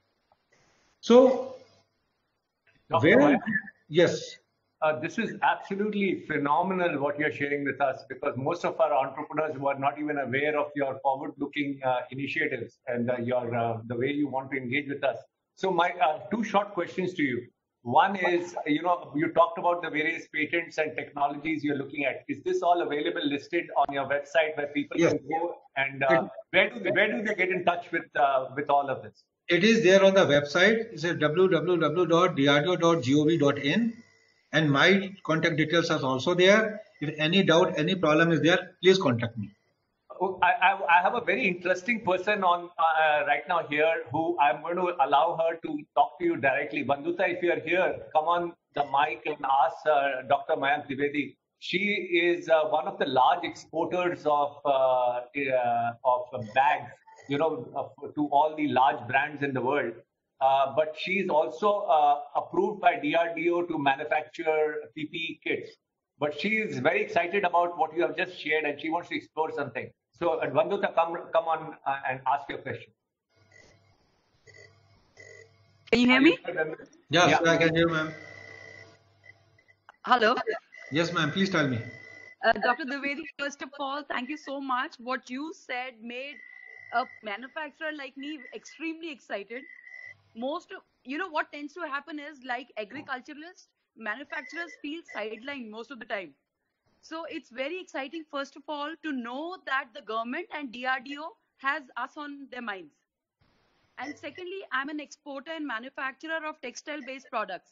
So, Doctor where, Mayank, yes. Uh, this is absolutely phenomenal what you're sharing with us, because most of our entrepreneurs were not even aware of your forward-looking uh, initiatives and uh, your uh, the way you want to engage with us. So my uh, two short questions to you. One is, you know, you talked about the various patents and technologies you're looking at. Is this all available, listed on your website where people Yes. can go? And uh, where do they, where do they get in touch with uh, with all of this? It is there on the website. It's at w w w dot d r d o dot gov dot in, and my contact details are also there. If any doubt, any problem is there, please contact me. Oh, I, I, I have a very interesting person on uh, right now here who I'm going to allow her to talk to you directly. Bandhuta, if you're here, come on the mic and ask uh, Doctor Mayank Dwivedi. She is uh, one of the large exporters of uh, uh, of bags, you know, uh, to all the large brands in the world. uh, but she's also uh, approved by D R D O to manufacture P P E kits. But she is very excited about what you have just shared, and she wants to explore something. So, Vandita, come come on uh, and ask your question. Can you hear me? Yes, Yeah. I can hear, ma'am. Hello. Yes, ma'am. Please tell me. Uh, Doctor Dwivedi, first of all, thank you so much. What you said made a manufacturer like me extremely excited. Most of, you know, what tends to happen is, like agriculturalists, manufacturers feel sidelined most of the time. So it's very exciting, first of all, to know that the government and D R D O has us on their minds. And secondly, I'm an exporter and manufacturer of textile-based products.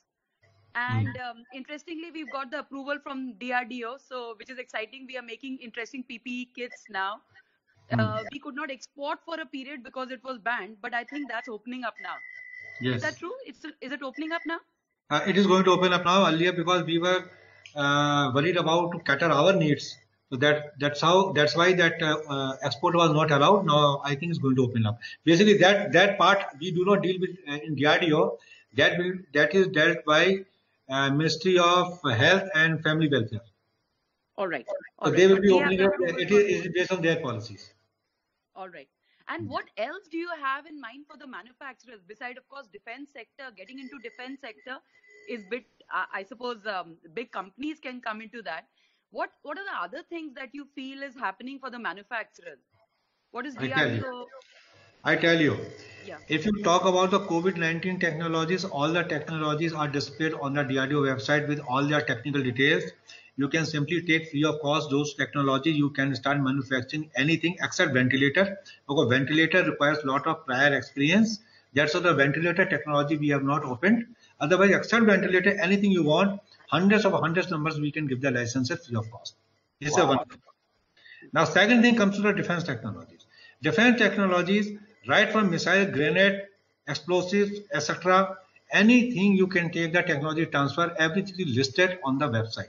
And um, interestingly, we've got the approval from D R D O, so which is exciting. We are making interesting P P E kits now. Uh, we could not export for a period because it was banned, but I think that's opening up now. Yes. Is that true? It's, is it opening up now? Uh, it is going to open up now. Earlier, because we were uh, worried about to cater our needs, so that that's how that's why that uh, uh, export was not allowed. Now I think it's going to open up. Basically, that that part we do not deal with uh, in D R D O. That will that is dealt by uh, Ministry of Health and Family Welfare. All right. So All they right. will be They opening have up. approval It for is, this. it is based on their policies. All right. And what else do you have in mind for the manufacturers, beside, of course, defense sector? Getting into defense sector is bit, uh, I suppose, um, big companies can come into that. What What are the other things that you feel is happening for the manufacturers? What is I tell you. D R D O? I tell you. Yeah. If you talk about the COVID nineteen technologies, all the technologies are displayed on the D R D O website with all their technical details. You can simply take free of cost those technologies. You can start manufacturing anything except ventilator, because ventilator requires a lot of prior experience. That's why the ventilator technology we have not opened. Otherwise, except ventilator, anything you want, hundreds of hundreds numbers we can give the licenses free of cost. This is one. Now, second thing comes to the defense technologies. Defense technologies, right from missile, grenade, explosives, et cetera. Anything you can take the technology transfer, everything is listed on the website.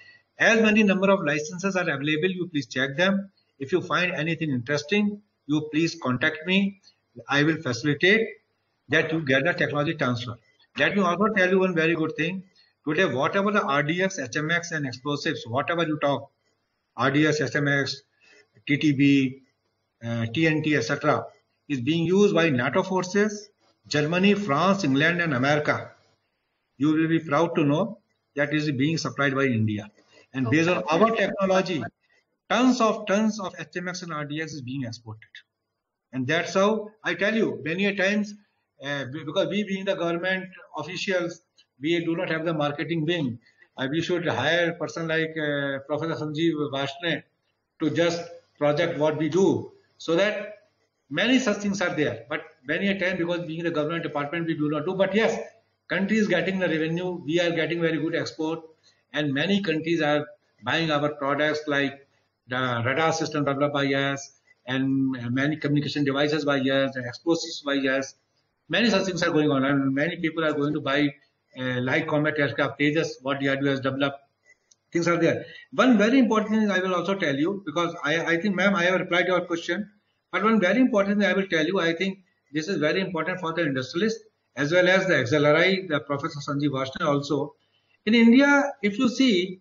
As many number of licenses are available, you please check them. If you find anything interesting, you please contact me. I will facilitate that you get the technology transfer. Let me also tell you one very good thing. Today, whatever the R D X, H M X and explosives, whatever you talk, R D X, H M X, T T B, uh, T N T, et cetera, is being used by NATO forces, Germany, France, England and America. You will be proud to know that is being supplied by India. And based on our technology, tons of tons of H M X and R D X is being exported. And that's how I tell you many a times, uh, because we being the government officials, we do not have the marketing wing. Uh, we should hire a person like uh, Professor Sanjeev Varshney to just project what we do. So that many such things are there. But many a time, because being the government department, we do not do. But yes, country is getting the revenue. We are getting very good export. And many countries are buying our products like the radar system developed by us and many communication devices by us and explosives by us. Many such things are going on, and many people are going to buy uh, light combat aircraft Tejas, what D R D O has developed. Things are there. One very important thing I will also tell you, because I, I think, ma'am, I have replied to your question. But one very important thing I will tell you, I think this is very important for the industrialists as well as the X L R I, the Professor Sanjeev Varshney also. In India, if you see,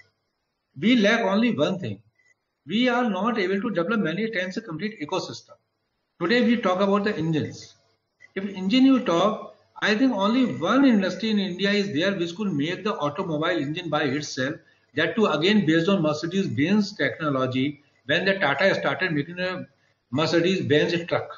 we lack only one thing. We are not able to develop many times a complete ecosystem. Today we talk about the engines. If engine you talk, I think only one industry in India is there which could make the automobile engine by itself. That too again based on Mercedes-Benz technology, when the Tata started making a Mercedes-Benz truck.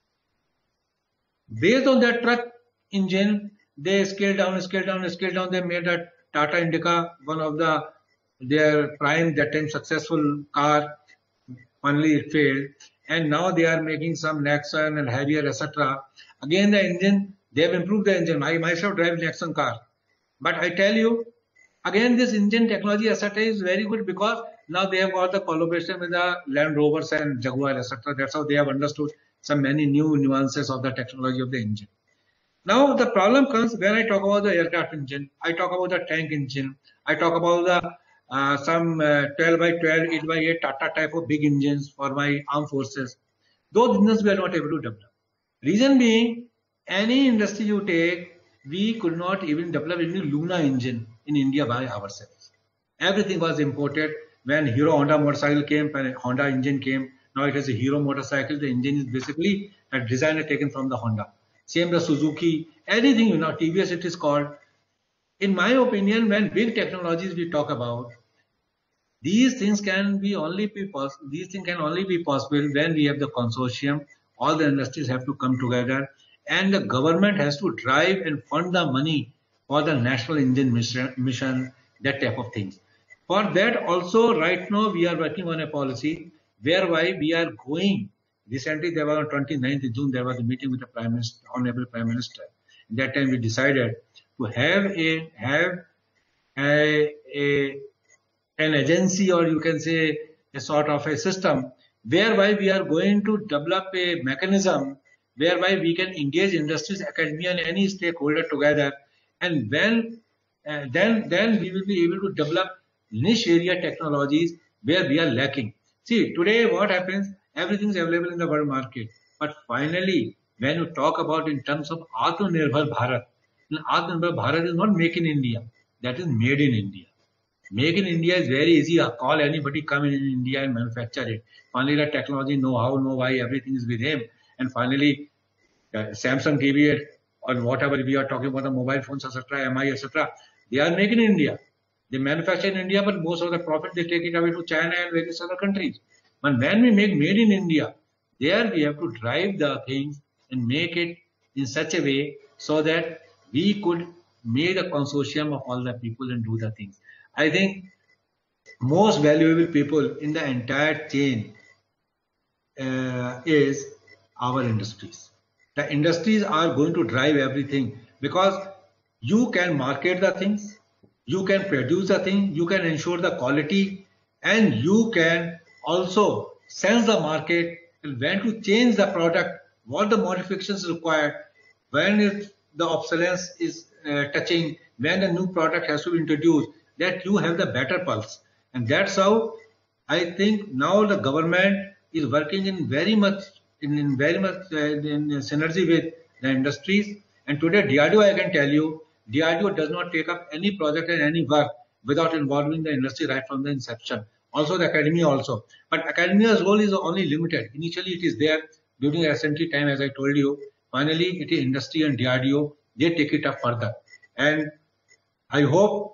Based on that truck engine, they scaled down, scaled down, scaled down. They made a Tata Indica, one of the their prime that time successful car. Finally, it failed, and now they are making some Nexon and Harrier, et cetera. Again, the engine, they have improved the engine. I myself drive Nexon car, but I tell you, again, this engine technology, et cetera, is very good because now they have got the collaboration with the Land Rovers and Jaguar, et cetera. That's how they have understood some many new nuances of the technology of the engine. Now the problem comes when I talk about the aircraft engine, I talk about the tank engine, I talk about the uh, some uh, twelve by twelve, eight by eight Tata type of big engines for my armed forces. Those engines we are not able to develop. Reason being, any industry you take, we could not even develop any Luna engine in India by ourselves. Everything was imported. When Hero Honda motorcycle came, when Honda engine came, now it is a Hero motorcycle. The engine is basically a designer taken from the Honda. Same the Suzuki, anything, you know, T V S it is called. In my opinion, when big technologies we talk about, these things can be only be possible. These things can only be possible when we have the consortium. All the industries have to come together, and the government has to drive and fund the money for the national engine mission, mission that type of things. For that also, right now we are working on a policy whereby we are going. Recently, there was on twenty-ninth of June, there was a meeting with the Prime Minister, Honorable Prime Minister. At that time, we decided to have a have a, a an agency, or you can say a sort of a system whereby we are going to develop a mechanism whereby we can engage industries, academia, and any stakeholder together, and when uh, then then we will be able to develop niche area technologies where we are lacking. See, today what happens? Everything is available in the world market, but finally, when you talk about in terms of Atmanirbhar Bharat, Atmanirbhar Bharat is not make in India, that is made in India. Make in India is very easy. Call anybody, come in India and manufacture it. Finally, the technology, know how, know why, everything is with him. And finally, uh, Samsung T V or whatever we are talking about, the mobile phones, et cetera, M I, et cetera, they are made in India. They manufacture in India, but most of the profit they take it away to China and various other countries. But when we make made in India, there we have to drive the things and make it in such a way so that we could make a consortium of all the people and do the things. I think most valuable people in the entire chain uh, is our industries. The industries are going to drive everything because you can market the things, you can produce the thing, you can ensure the quality, and you can also sense the market and when to change the product, what the modifications required, when it, the obsolescence is uh, touching, when a new product has to be introduced, that you have the better pulse. And that's how I think now the government is working in very much in, in very much uh, in synergy with the industries. And today D R D O, I can tell you, D R D O does not take up any project and any work without involving the industry right from the inception. Also the academia also. But academia's role is only limited. Initially it is there during the S M T time, as I told you. Finally it is industry and D R D O, they take it up further. And I hope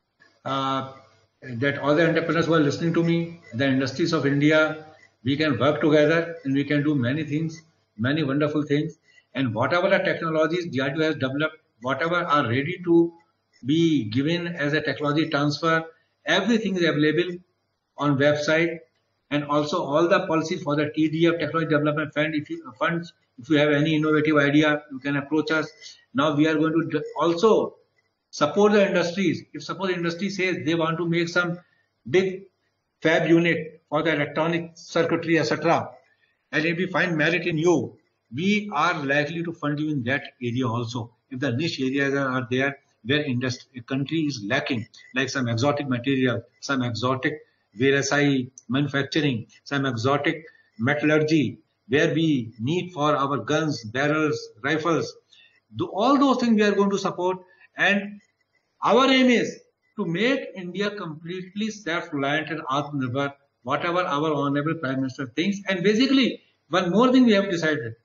uh, that all the entrepreneurs who are listening to me, the industries of India, we can work together and we can do many things, many wonderful things. And whatever the technologies D R D O has developed, whatever are ready to be given as a technology transfer, everything is available on website, and also all the policy for the T D F, Technology Development Fund. If you funds, if you have any innovative idea, you can approach us. Now we are going to also support the industries. If suppose the industry says they want to make some big fab unit for the electronic circuitry, et cetera, and if we find merit in you, we are likely to fund you in that area also. If the niche areas are there where industry, a country is lacking, like some exotic material, some exotic V R S I manufacturing, some exotic metallurgy, where we need for our guns, barrels, rifles, do all those things we are going to support. And our aim is to make India completely self-reliant and Atmanirbhar, whatever our Honorable Prime Minister thinks. And basically, one more thing we have decided.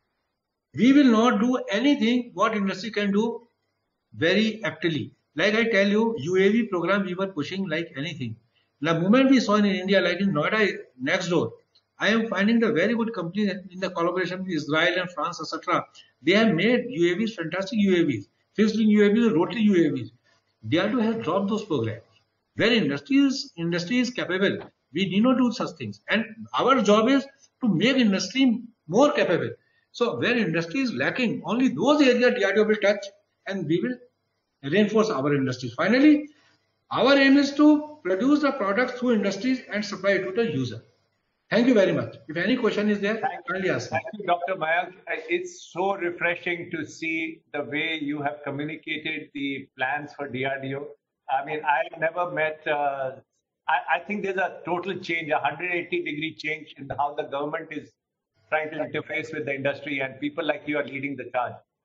We will not do anything what industry can do very aptly. Like I tell you, U A V program we were pushing like anything. The moment we saw in India, like in Noida next door, I am finding the very good companies in the collaboration with Israel and France, et cetera. They have made U A Vs, fantastic U A Vs, fixed wing U A Vs, rotary U A Vs. D R D O has dropped those programs. Where industry is, industry is capable, we need not do such things. And our job is to make industry more capable. So where industry is lacking, only those areas D R D O will touch, and we will reinforce our industries. Finally, our aim is to produce the products through industries and supply it to the user. Thank you very much. If any question is there, kindly ask me. Thank you, Doctor Mayank. It's so refreshing to see the way you have communicated the plans for D R D O. I mean, I've never met, uh, I, I think there's a total change, a one hundred eighty degree change in how the government is trying to interface with the industry, and people like you are leading the charge.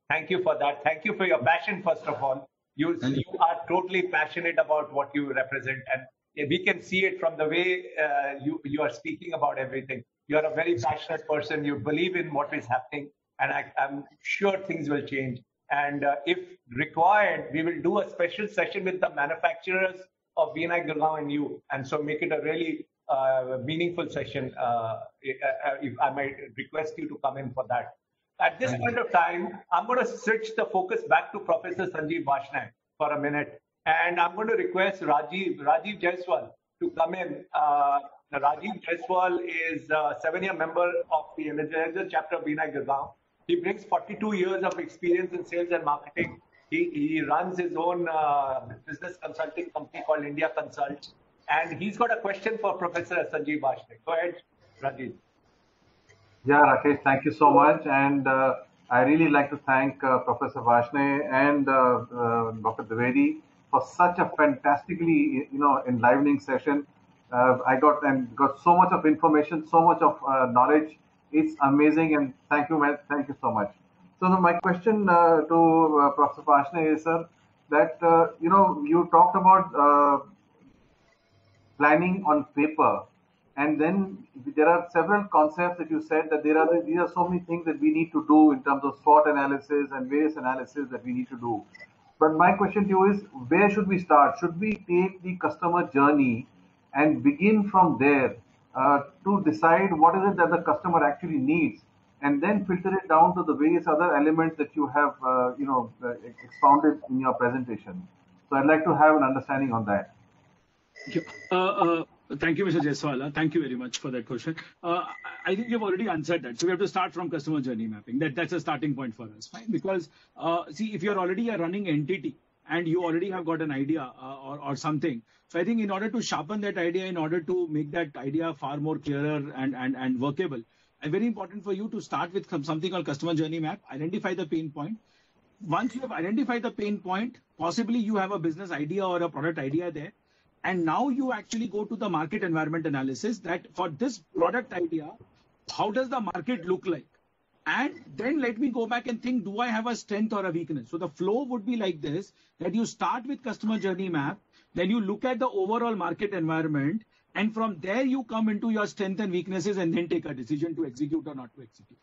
Thank you for that. Thank you for your passion, first of all. You, you are totally passionate about what you represent, and we can see it from the way uh, you, you are speaking about everything. You're a very passionate person. You believe in what is happening, and I, I'm sure things will change. And uh, if required, we will do a special session with the manufacturers of B N I Gurgaon and you, and so make it a really uh, meaningful session. Uh, if I might request you to come in for that. At this point of time, I'm going to switch the focus back to Professor Sanjeev Varshney for a minute. And I'm going to request Rajiv, Rajiv Jaiswal to come in. Uh, Rajiv Jaiswal is a seven-year member of the Energizer chapter of B N I Gurgaon. He brings forty-two years of experience in sales and marketing. He, he runs his own uh, business consulting company called India Consult. And he's got a question for Professor Sanjeev Varshney. Go ahead, Rajiv. Yeah, Rakesh, thank you so much. And uh, I really like to thank uh, Professor Varshney and uh, uh, Doctor Dwivedi for such a fantastically, you know, enlivening session. Uh, I got and got so much of information, so much of uh, knowledge. It's amazing, and thank you, man. Thank you so much. So my question uh, to uh, Professor Varshney is, sir, that uh, you know, you talked about uh, planning on paper. And then there are several concepts that you said that there are these are so many things that we need to do in terms of SWOT analysis and various analysis that we need to do. But my question to you is, where should we start? Should we take the customer journey and begin from there uh, to decide what is it that the customer actually needs, and then filter it down to the various other elements that you have, uh, you know, uh, expounded in your presentation? So I'd like to have an understanding on that. Uh, uh, Thank you, Mister Jaiswal. Thank you very much for that question. Uh, I think you've already answered that. So we have to start from customer journey mapping. That That's a starting point for us, fine? Because, uh, see, if you're already a running entity and you already have got an idea uh, or, or something, so I think in order to sharpen that idea, in order to make that idea far more clearer and, and, and workable, it's very important for you to start with something called customer journey map, identify the pain point. Once you have identified the pain point, possibly you have a business idea or a product idea there. And now you actually go to the market environment analysis that for this product idea, how does the market look like? And then let me go back and think, do I have a strength or a weakness? So the flow would be like this, that you start with customer journey map, then you look at the overall market environment, and from there you come into your strengths and weaknesses and then take a decision to execute or not to execute.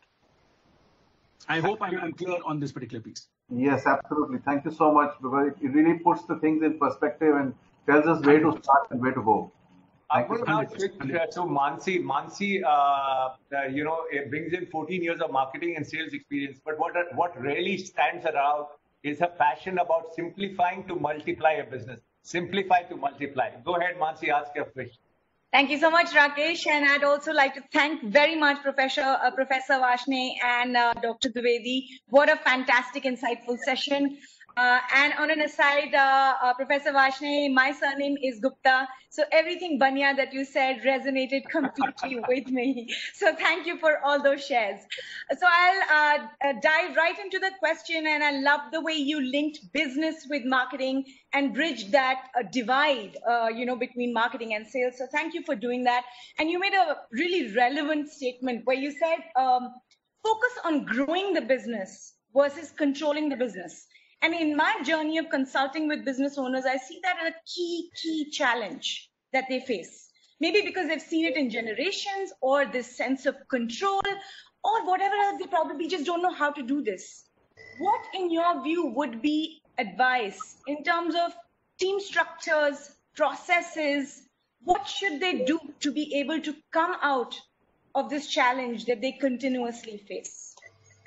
I hope I'm, I'm clear on this particular piece. Yes, absolutely. Thank you so much, because it really puts the things in perspective and tells us where to start and where to go. I'm going to now switch to Mansi. Mansi, uh, uh, you know, it brings in fourteen years of marketing and sales experience. But what what really stands out is her passion about simplifying to multiply a business. Simplify to multiply. Go ahead, Mansi, ask your question. Thank you so much, Rakesh. And I'd also like to thank very much Professor, uh, Professor Varshney and uh, Doctor Dwivedi. What a fantastic, insightful session. Uh, and on an aside, uh, uh, Professor Varshney, my surname is Gupta. So everything Banya that you said resonated completely with me. So thank you for all those shares. So I'll uh, uh, dive right into the question, and I love the way you linked business with marketing and bridged that uh, divide, uh, you know, between marketing and sales. So thank you for doing that. And you made a really relevant statement where you said, um, focus on growing the business versus controlling the business. And in my journey of consulting with business owners, I see that as a key, key challenge that they face. Maybe because they've seen it in generations, or this sense of control, or whatever else, they probably just don't know how to do this. What, in your view, would be advice in terms of team structures, processes? What should they do to be able to come out of this challenge that they continuously face?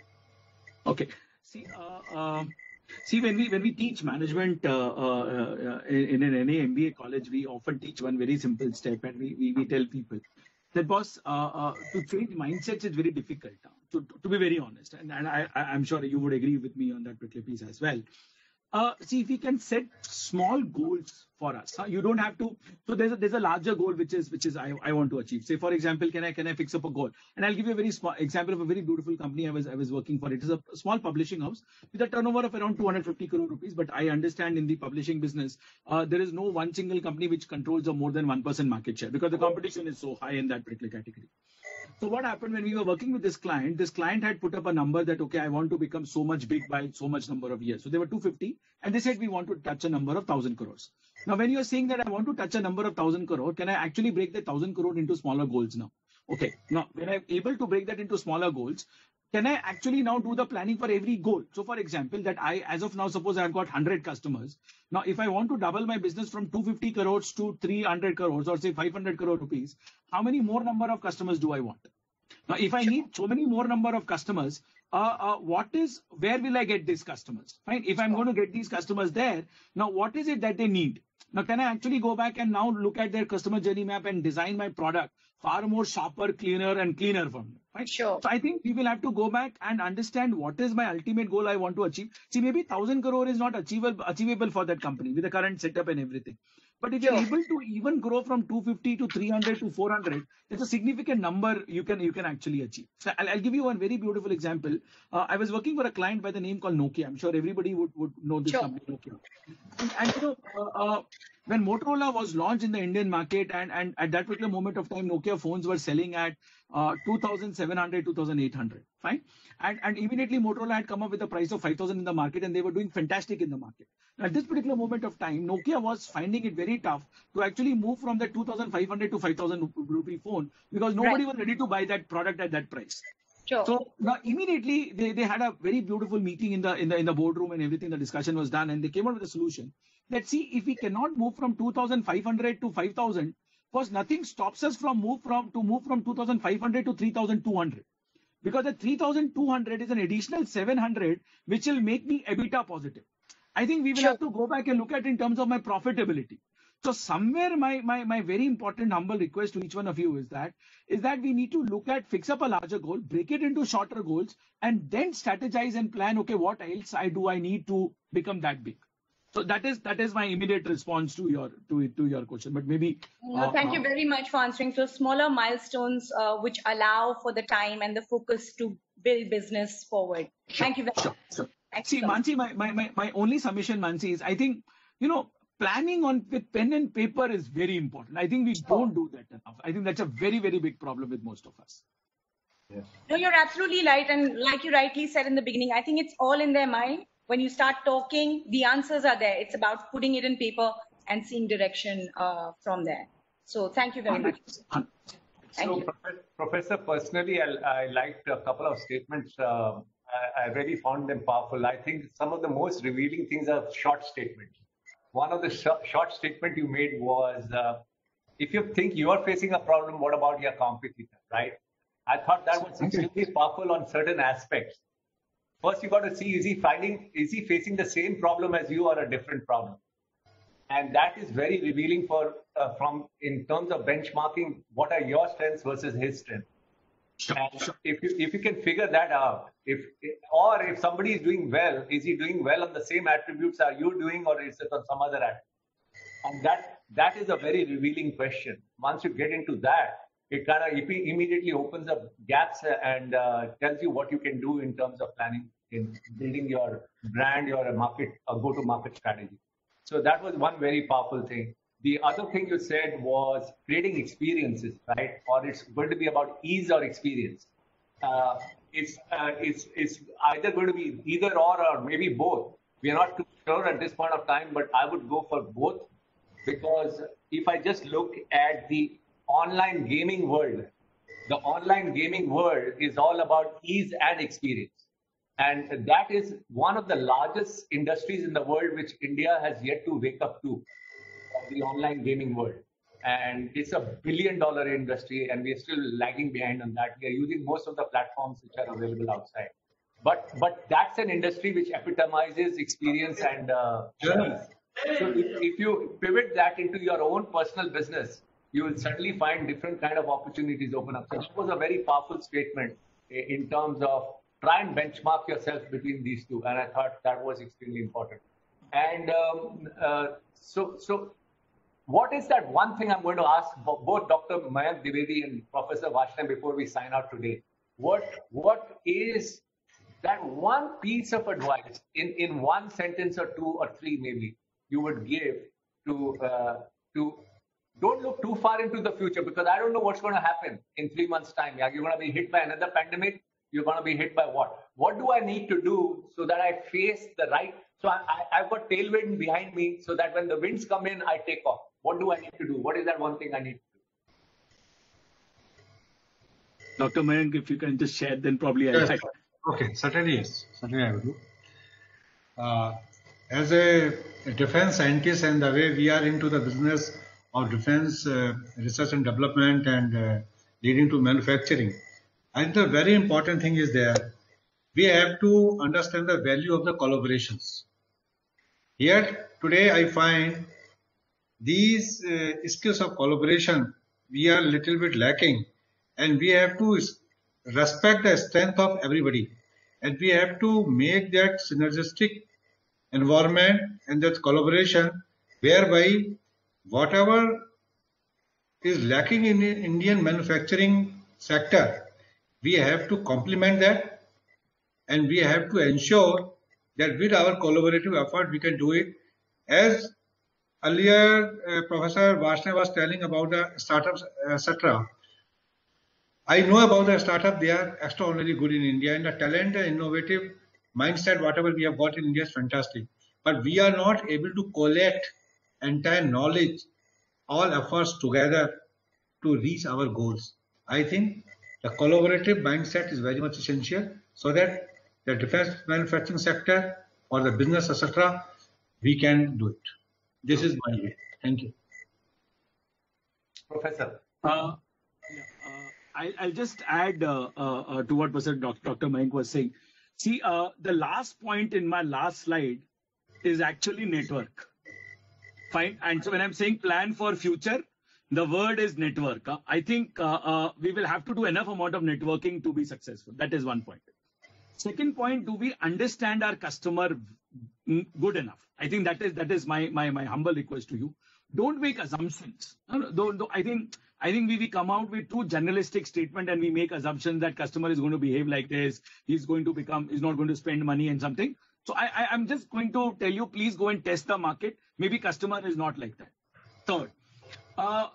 Okay. See, uh, uh... See, when we when we teach management uh, uh, uh, in an N A M B A college, we often teach one very simple step, and we we, we tell people that, boss, uh, uh, to change mindsets is very difficult. To to be very honest, and and I I'm sure you would agree with me on that particular piece as well. Uh, see, if we can set small goals for us, huh? You don't have to. So there's a, there's a larger goal which is which is I, I want to achieve. Say, for example, can I can I fix up a goal? And I'll give you a very small example of a very beautiful company I was I was working for. It is a small publishing house with a turnover of around two hundred fifty crore rupees. But I understand in the publishing business, uh, there is no one single company which controls a more than one percent market share, because the competition is so high in that particular category. So what happened when we were working with this client, this client had put up a number that, okay, I want to become so much big by so much number of years. So they were two hundred fifty and they said, we want to touch a number of one thousand crores. Now, when you're saying that I want to touch a number of one thousand crore, can I actually break the one thousand crore into smaller goals now? Okay. Now, when I'm able to break that into smaller goals, can I actually now do the planning for every goal? So for example, that I, as of now, suppose I've got one hundred customers. Now, if I want to double my business from two hundred fifty crores to three hundred crores or say five hundred crore rupees, how many more number of customers do I want? Now, if I need so many more number of customers, uh, uh, what is, where will I get these customers? Fine. If I'm going to get these customers there, now what is it that they need? Now, can I actually go back and now look at their customer journey map and design my product far more sharper, cleaner and cleaner for them? Right? Sure. So I think we will have to go back and understand what is my ultimate goal I want to achieve. See, maybe one thousand crore is not achievable, achievable for that company with the current setup and everything. But if Sure. you're able to even grow from two hundred fifty to three hundred to four hundred, it's a significant number you can you can actually achieve. So I'll, I'll give you one very beautiful example. Uh, I was working for a client by the name called Nokia. I'm sure everybody would, would know this Sure. company, Nokia. And, and you know, uh, uh, when Motorola was launched in the Indian market, and, and at that particular moment of time, Nokia phones were selling at uh, two thousand seven hundred, two thousand eight hundred. Fine. And, and immediately Motorola had come up with a price of five thousand in the market, and they were doing fantastic in the market. At this particular moment of time, Nokia was finding it very tough to actually move from the two thousand five hundred to five thousand rupee phone because nobody Right. was ready to buy that product at that price. Sure. So now immediately they, they had a very beautiful meeting in the in the in the boardroom and everything. The discussion was done and they came out with a solution. Let's see if we cannot move from two thousand five hundred to five thousand. First, nothing stops us from move from to move from two thousand five hundred to three thousand two hundred. Because the three thousand two hundred is an additional seven hundred, which will make me EBITDA positive. I think we will Sure. have to go back and look at in terms of my profitability. So somewhere my, my, my very important humble request to each one of you is that, is that we need to look at, fix up a larger goal, break it into shorter goals, and then strategize and plan, okay, what else I do I need to become that big? So that is that is my immediate response to your to to your question. But maybe No, uh, thank uh, you very much for answering. So smaller milestones uh, which allow for the time and the focus to build business forward. Thank you very Sure, much. sure. Thank you See, so much. Mansi, my, my, my, my only submission, Mansi, is I think, you know, planning on with pen and paper is very important. I think we don't do that enough. I think that's a very, very big problem with most of us. Yes. No, you're absolutely right. And like you rightly said in the beginning, I think it's all in their mind. When you start talking, the answers are there. It's about putting it in paper and seeing direction uh, from there. So thank you very much. Thank So, you. Prof- Professor, personally, I, I liked a couple of statements. Uh, I, I really found them powerful. I think some of the most revealing things are short statements. One of the sh- short statement you made was, uh, if you think you are facing a problem, what about your competitor, right? I thought that was extremely powerful on certain aspects. First, you got to see, is he finding, is he facing the same problem as you or a different problem? And that is very revealing for, uh, from, in terms of benchmarking, what are your strengths versus his strengths? And if you, if you can figure that out, if, or if somebody is doing well, is he doing well on the same attributes are you doing, or is it on some other attribute? And that, that is a very revealing question. Once you get into that, it kind of immediately opens up gaps and uh, tells you what you can do in terms of planning, in building your brand, your market, uh, go-to-market strategy. So that was one very powerful thing. The other thing you said was creating experiences, right? Or it's going to be about ease or experience. Uh, it's, uh, it's, it's either going to be either or, or maybe both. We are not too sure at this point of time, but I would go for both, because if I just look at the online gaming world, the online gaming world is all about ease and experience. And that is one of the largest industries in the world, which India has yet to wake up to, the online gaming world. And it's a billion dollar industry, and we are still lagging behind on that. We are using most of the platforms which are available outside. But but that's an industry which epitomizes experience and uh, ease. So if, if you pivot that into your own personal business, you will certainly find different kind of opportunities open up. So that was a very powerful statement in terms of try and benchmark yourself between these two. And I thought that was extremely important. And um, uh, so, so what is that one thing I'm going to ask both Doctor Mayank Dwivedi and Professor Varshney before we sign out today? What, what is that one piece of advice in, in one sentence or two or three maybe you would give to, uh, to don't look too far into the future because I don't know what's going to happen in three months' time. Yeah, you're going to be hit by another pandemic. You're going to be hit by what? What do I need to do so that I face the right? So I, I, I've got tailwind behind me so that when the winds come in, I take off. What do I need to do? What is that one thing I need to do? Doctor Mayank, if you can just share, then probably I'll. Yes. Okay, certainly yes. Certainly I will do. Uh, as a defense scientist and the way we are into the business of defense uh, research and development and uh, leading to manufacturing, I think the very important thing is there. We have to understand the value of the collaborations. Here today I find these uh, skills of collaboration we are a little bit lacking, and we have to respect the strength of everybody, and we have to make that synergistic environment and that collaboration whereby whatever is lacking in the Indian manufacturing sector, we have to complement that, and we have to ensure that with our collaborative effort we can do it. As earlier uh, Professor Varshney was telling about the startups, et cetera. I know about the startup, they are extraordinarily good in India, and the talent and innovative mindset, whatever we have got in India is fantastic. But we are not able to collect entire knowledge, all efforts together to reach our goals. I think the collaborative mindset is very much essential so that the defense manufacturing sector or the business, et cetera, we can do it. This is my way. Thank you. Professor. Uh, yeah, uh, I, I'll just add uh, uh, uh, to what Doctor Doctor Mayank was saying. See, uh, the last point in my last slide is actually network. Fine. And so when I'm saying plan for future, the word is network. Uh, I think uh, uh, we will have to do enough amount of networking to be successful. That is one point. Second point, do we understand our customer good enough? I think that is that is my my my humble request to you. Don't make assumptions. Don't, don't, I think I think we, we come out with too generalistic statement and we make assumptions that customer is going to behave like this. He's going to become, he's not going to spend money and something. So I, I I'm just going to tell you, please go and test the market. Maybe customer is not like that. Third, uh,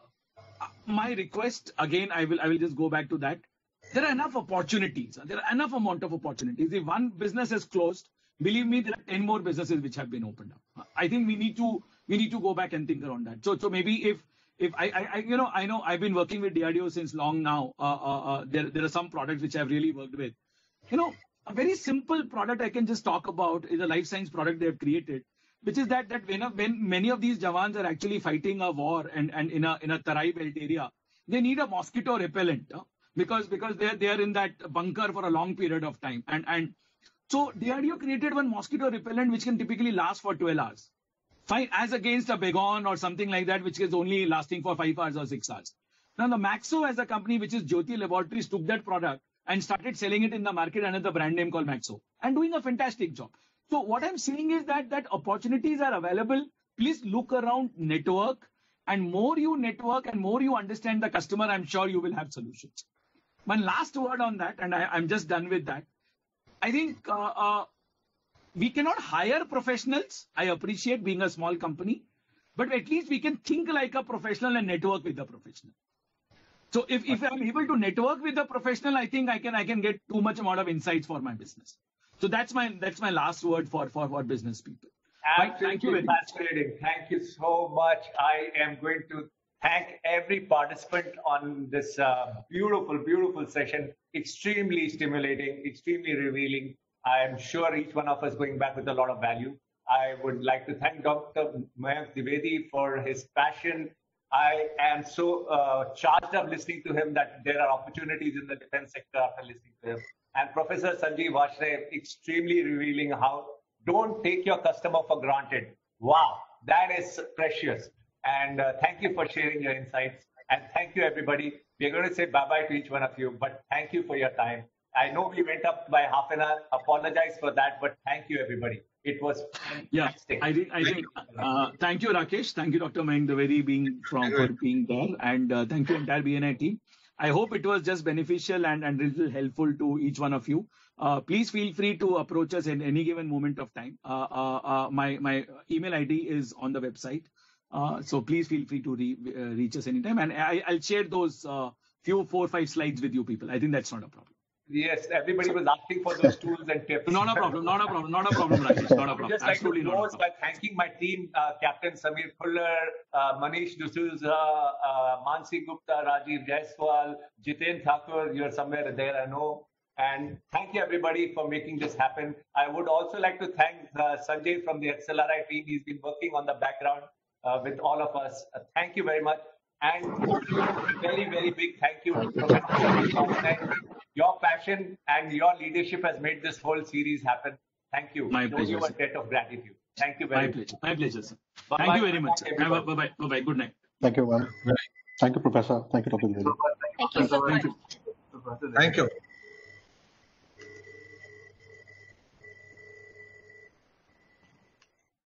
my request again, I will I will just go back to that. There are enough opportunities. There are enough amount of opportunities. If one business is closed, believe me, there are ten more businesses which have been opened up. I think we need to we need to go back and think around that. So so maybe if if I, I, I you know I know I've been working with D R D O since long now. Uh, uh, uh, there there are some products which I've really worked with. You know, a very simple product I can just talk about is a life science product they have created, which is that that when when many of these Jawans are actually fighting a war and and in a in a Tarai belt area, they need a mosquito repellent. Huh? Because because they are they are in that bunker for a long period of time, and and so D R D O created one mosquito repellent which can typically last for twelve hours, fine, as against a Baygon or something like that which is only lasting for five hours or six hours. Now the Maxo as a company, which is Jyoti Laboratories, took that product and started selling it in the market under the brand name called Maxo and doing a fantastic job. So what I'm saying is that that opportunities are available. Please look around, network, and more you network and more you understand the customer, I'm sure you will have solutions. One last word on that, and I, I'm just done with that. I think uh, uh, we cannot hire professionals. I appreciate being a small company, but at least we can think like a professional and network with the professional. So if, if I'm able to network with the professional, I think I can I can get too much amount of insights for my business. So that's my that's my last word for for, for business people. Absolutely. Thank you very fascinating. Much. Thank you so much. I am going to thank every participant on this uh, beautiful, beautiful session. Extremely stimulating, extremely revealing. I am sure each one of us going back with a lot of value. I would like to thank Doctor Mayank Dwivedi for his passion. I am so uh, charged up listening to him that there are opportunities in the defense sector after listening to him. And Professor Sanjeev Varshney, extremely revealing how don't take your customer for granted. Wow, that is precious. And uh, thank you for sharing your insights. And thank you, everybody. We're going to say bye-bye to each one of you, but thank you for your time. I know we went up by half an hour. Apologize for that, but thank you, everybody. It was fantastic. Yeah, I think, I think, uh, thank you, Rakesh. Thank you, Doctor Mayank Dwivedi, being from for being there. And uh, thank you, entire B N I team. I hope it was just beneficial and, and little helpful to each one of you. Uh, please feel free to approach us in any given moment of time. Uh, uh, uh, my, my email I D is on the website. Uh, so please feel free to re, uh, reach us anytime, and I, I'll share those uh, few four five slides with you people. I think that's not a problem. Yes, everybody was asking for those tools and tips. Not a problem, not a problem, not a problem, Rajesh, not a problem. Just like Absolutely to not a close problem. by thanking my team, uh, Captain Samir Khullar, uh, Manish D'Souza, uh, Mansi Gupta, Rajiv Jaiswal, Jiten Thakur, you're somewhere there, I know. And thank you everybody for making this happen. I would also like to thank uh, Sanjay from the X L R I team. He's been working on the background uh, with all of us. Uh, thank you very much. And very, very big thank you, Professor Sanjay. Your passion and your leadership has made this whole series happen. Thank you. My Show pleasure, you a sir. debt of gratitude. Thank you very My much. pleasure, my pleasure, sir. Bye-bye. Thank you very much, sir. Bye-bye, Bye everybody. bye, bye bye. Good night. Thank you, man. Thank you, Professor. Thank you, Doctor Dwivedi. Thank you so Thank much. you. Thank you.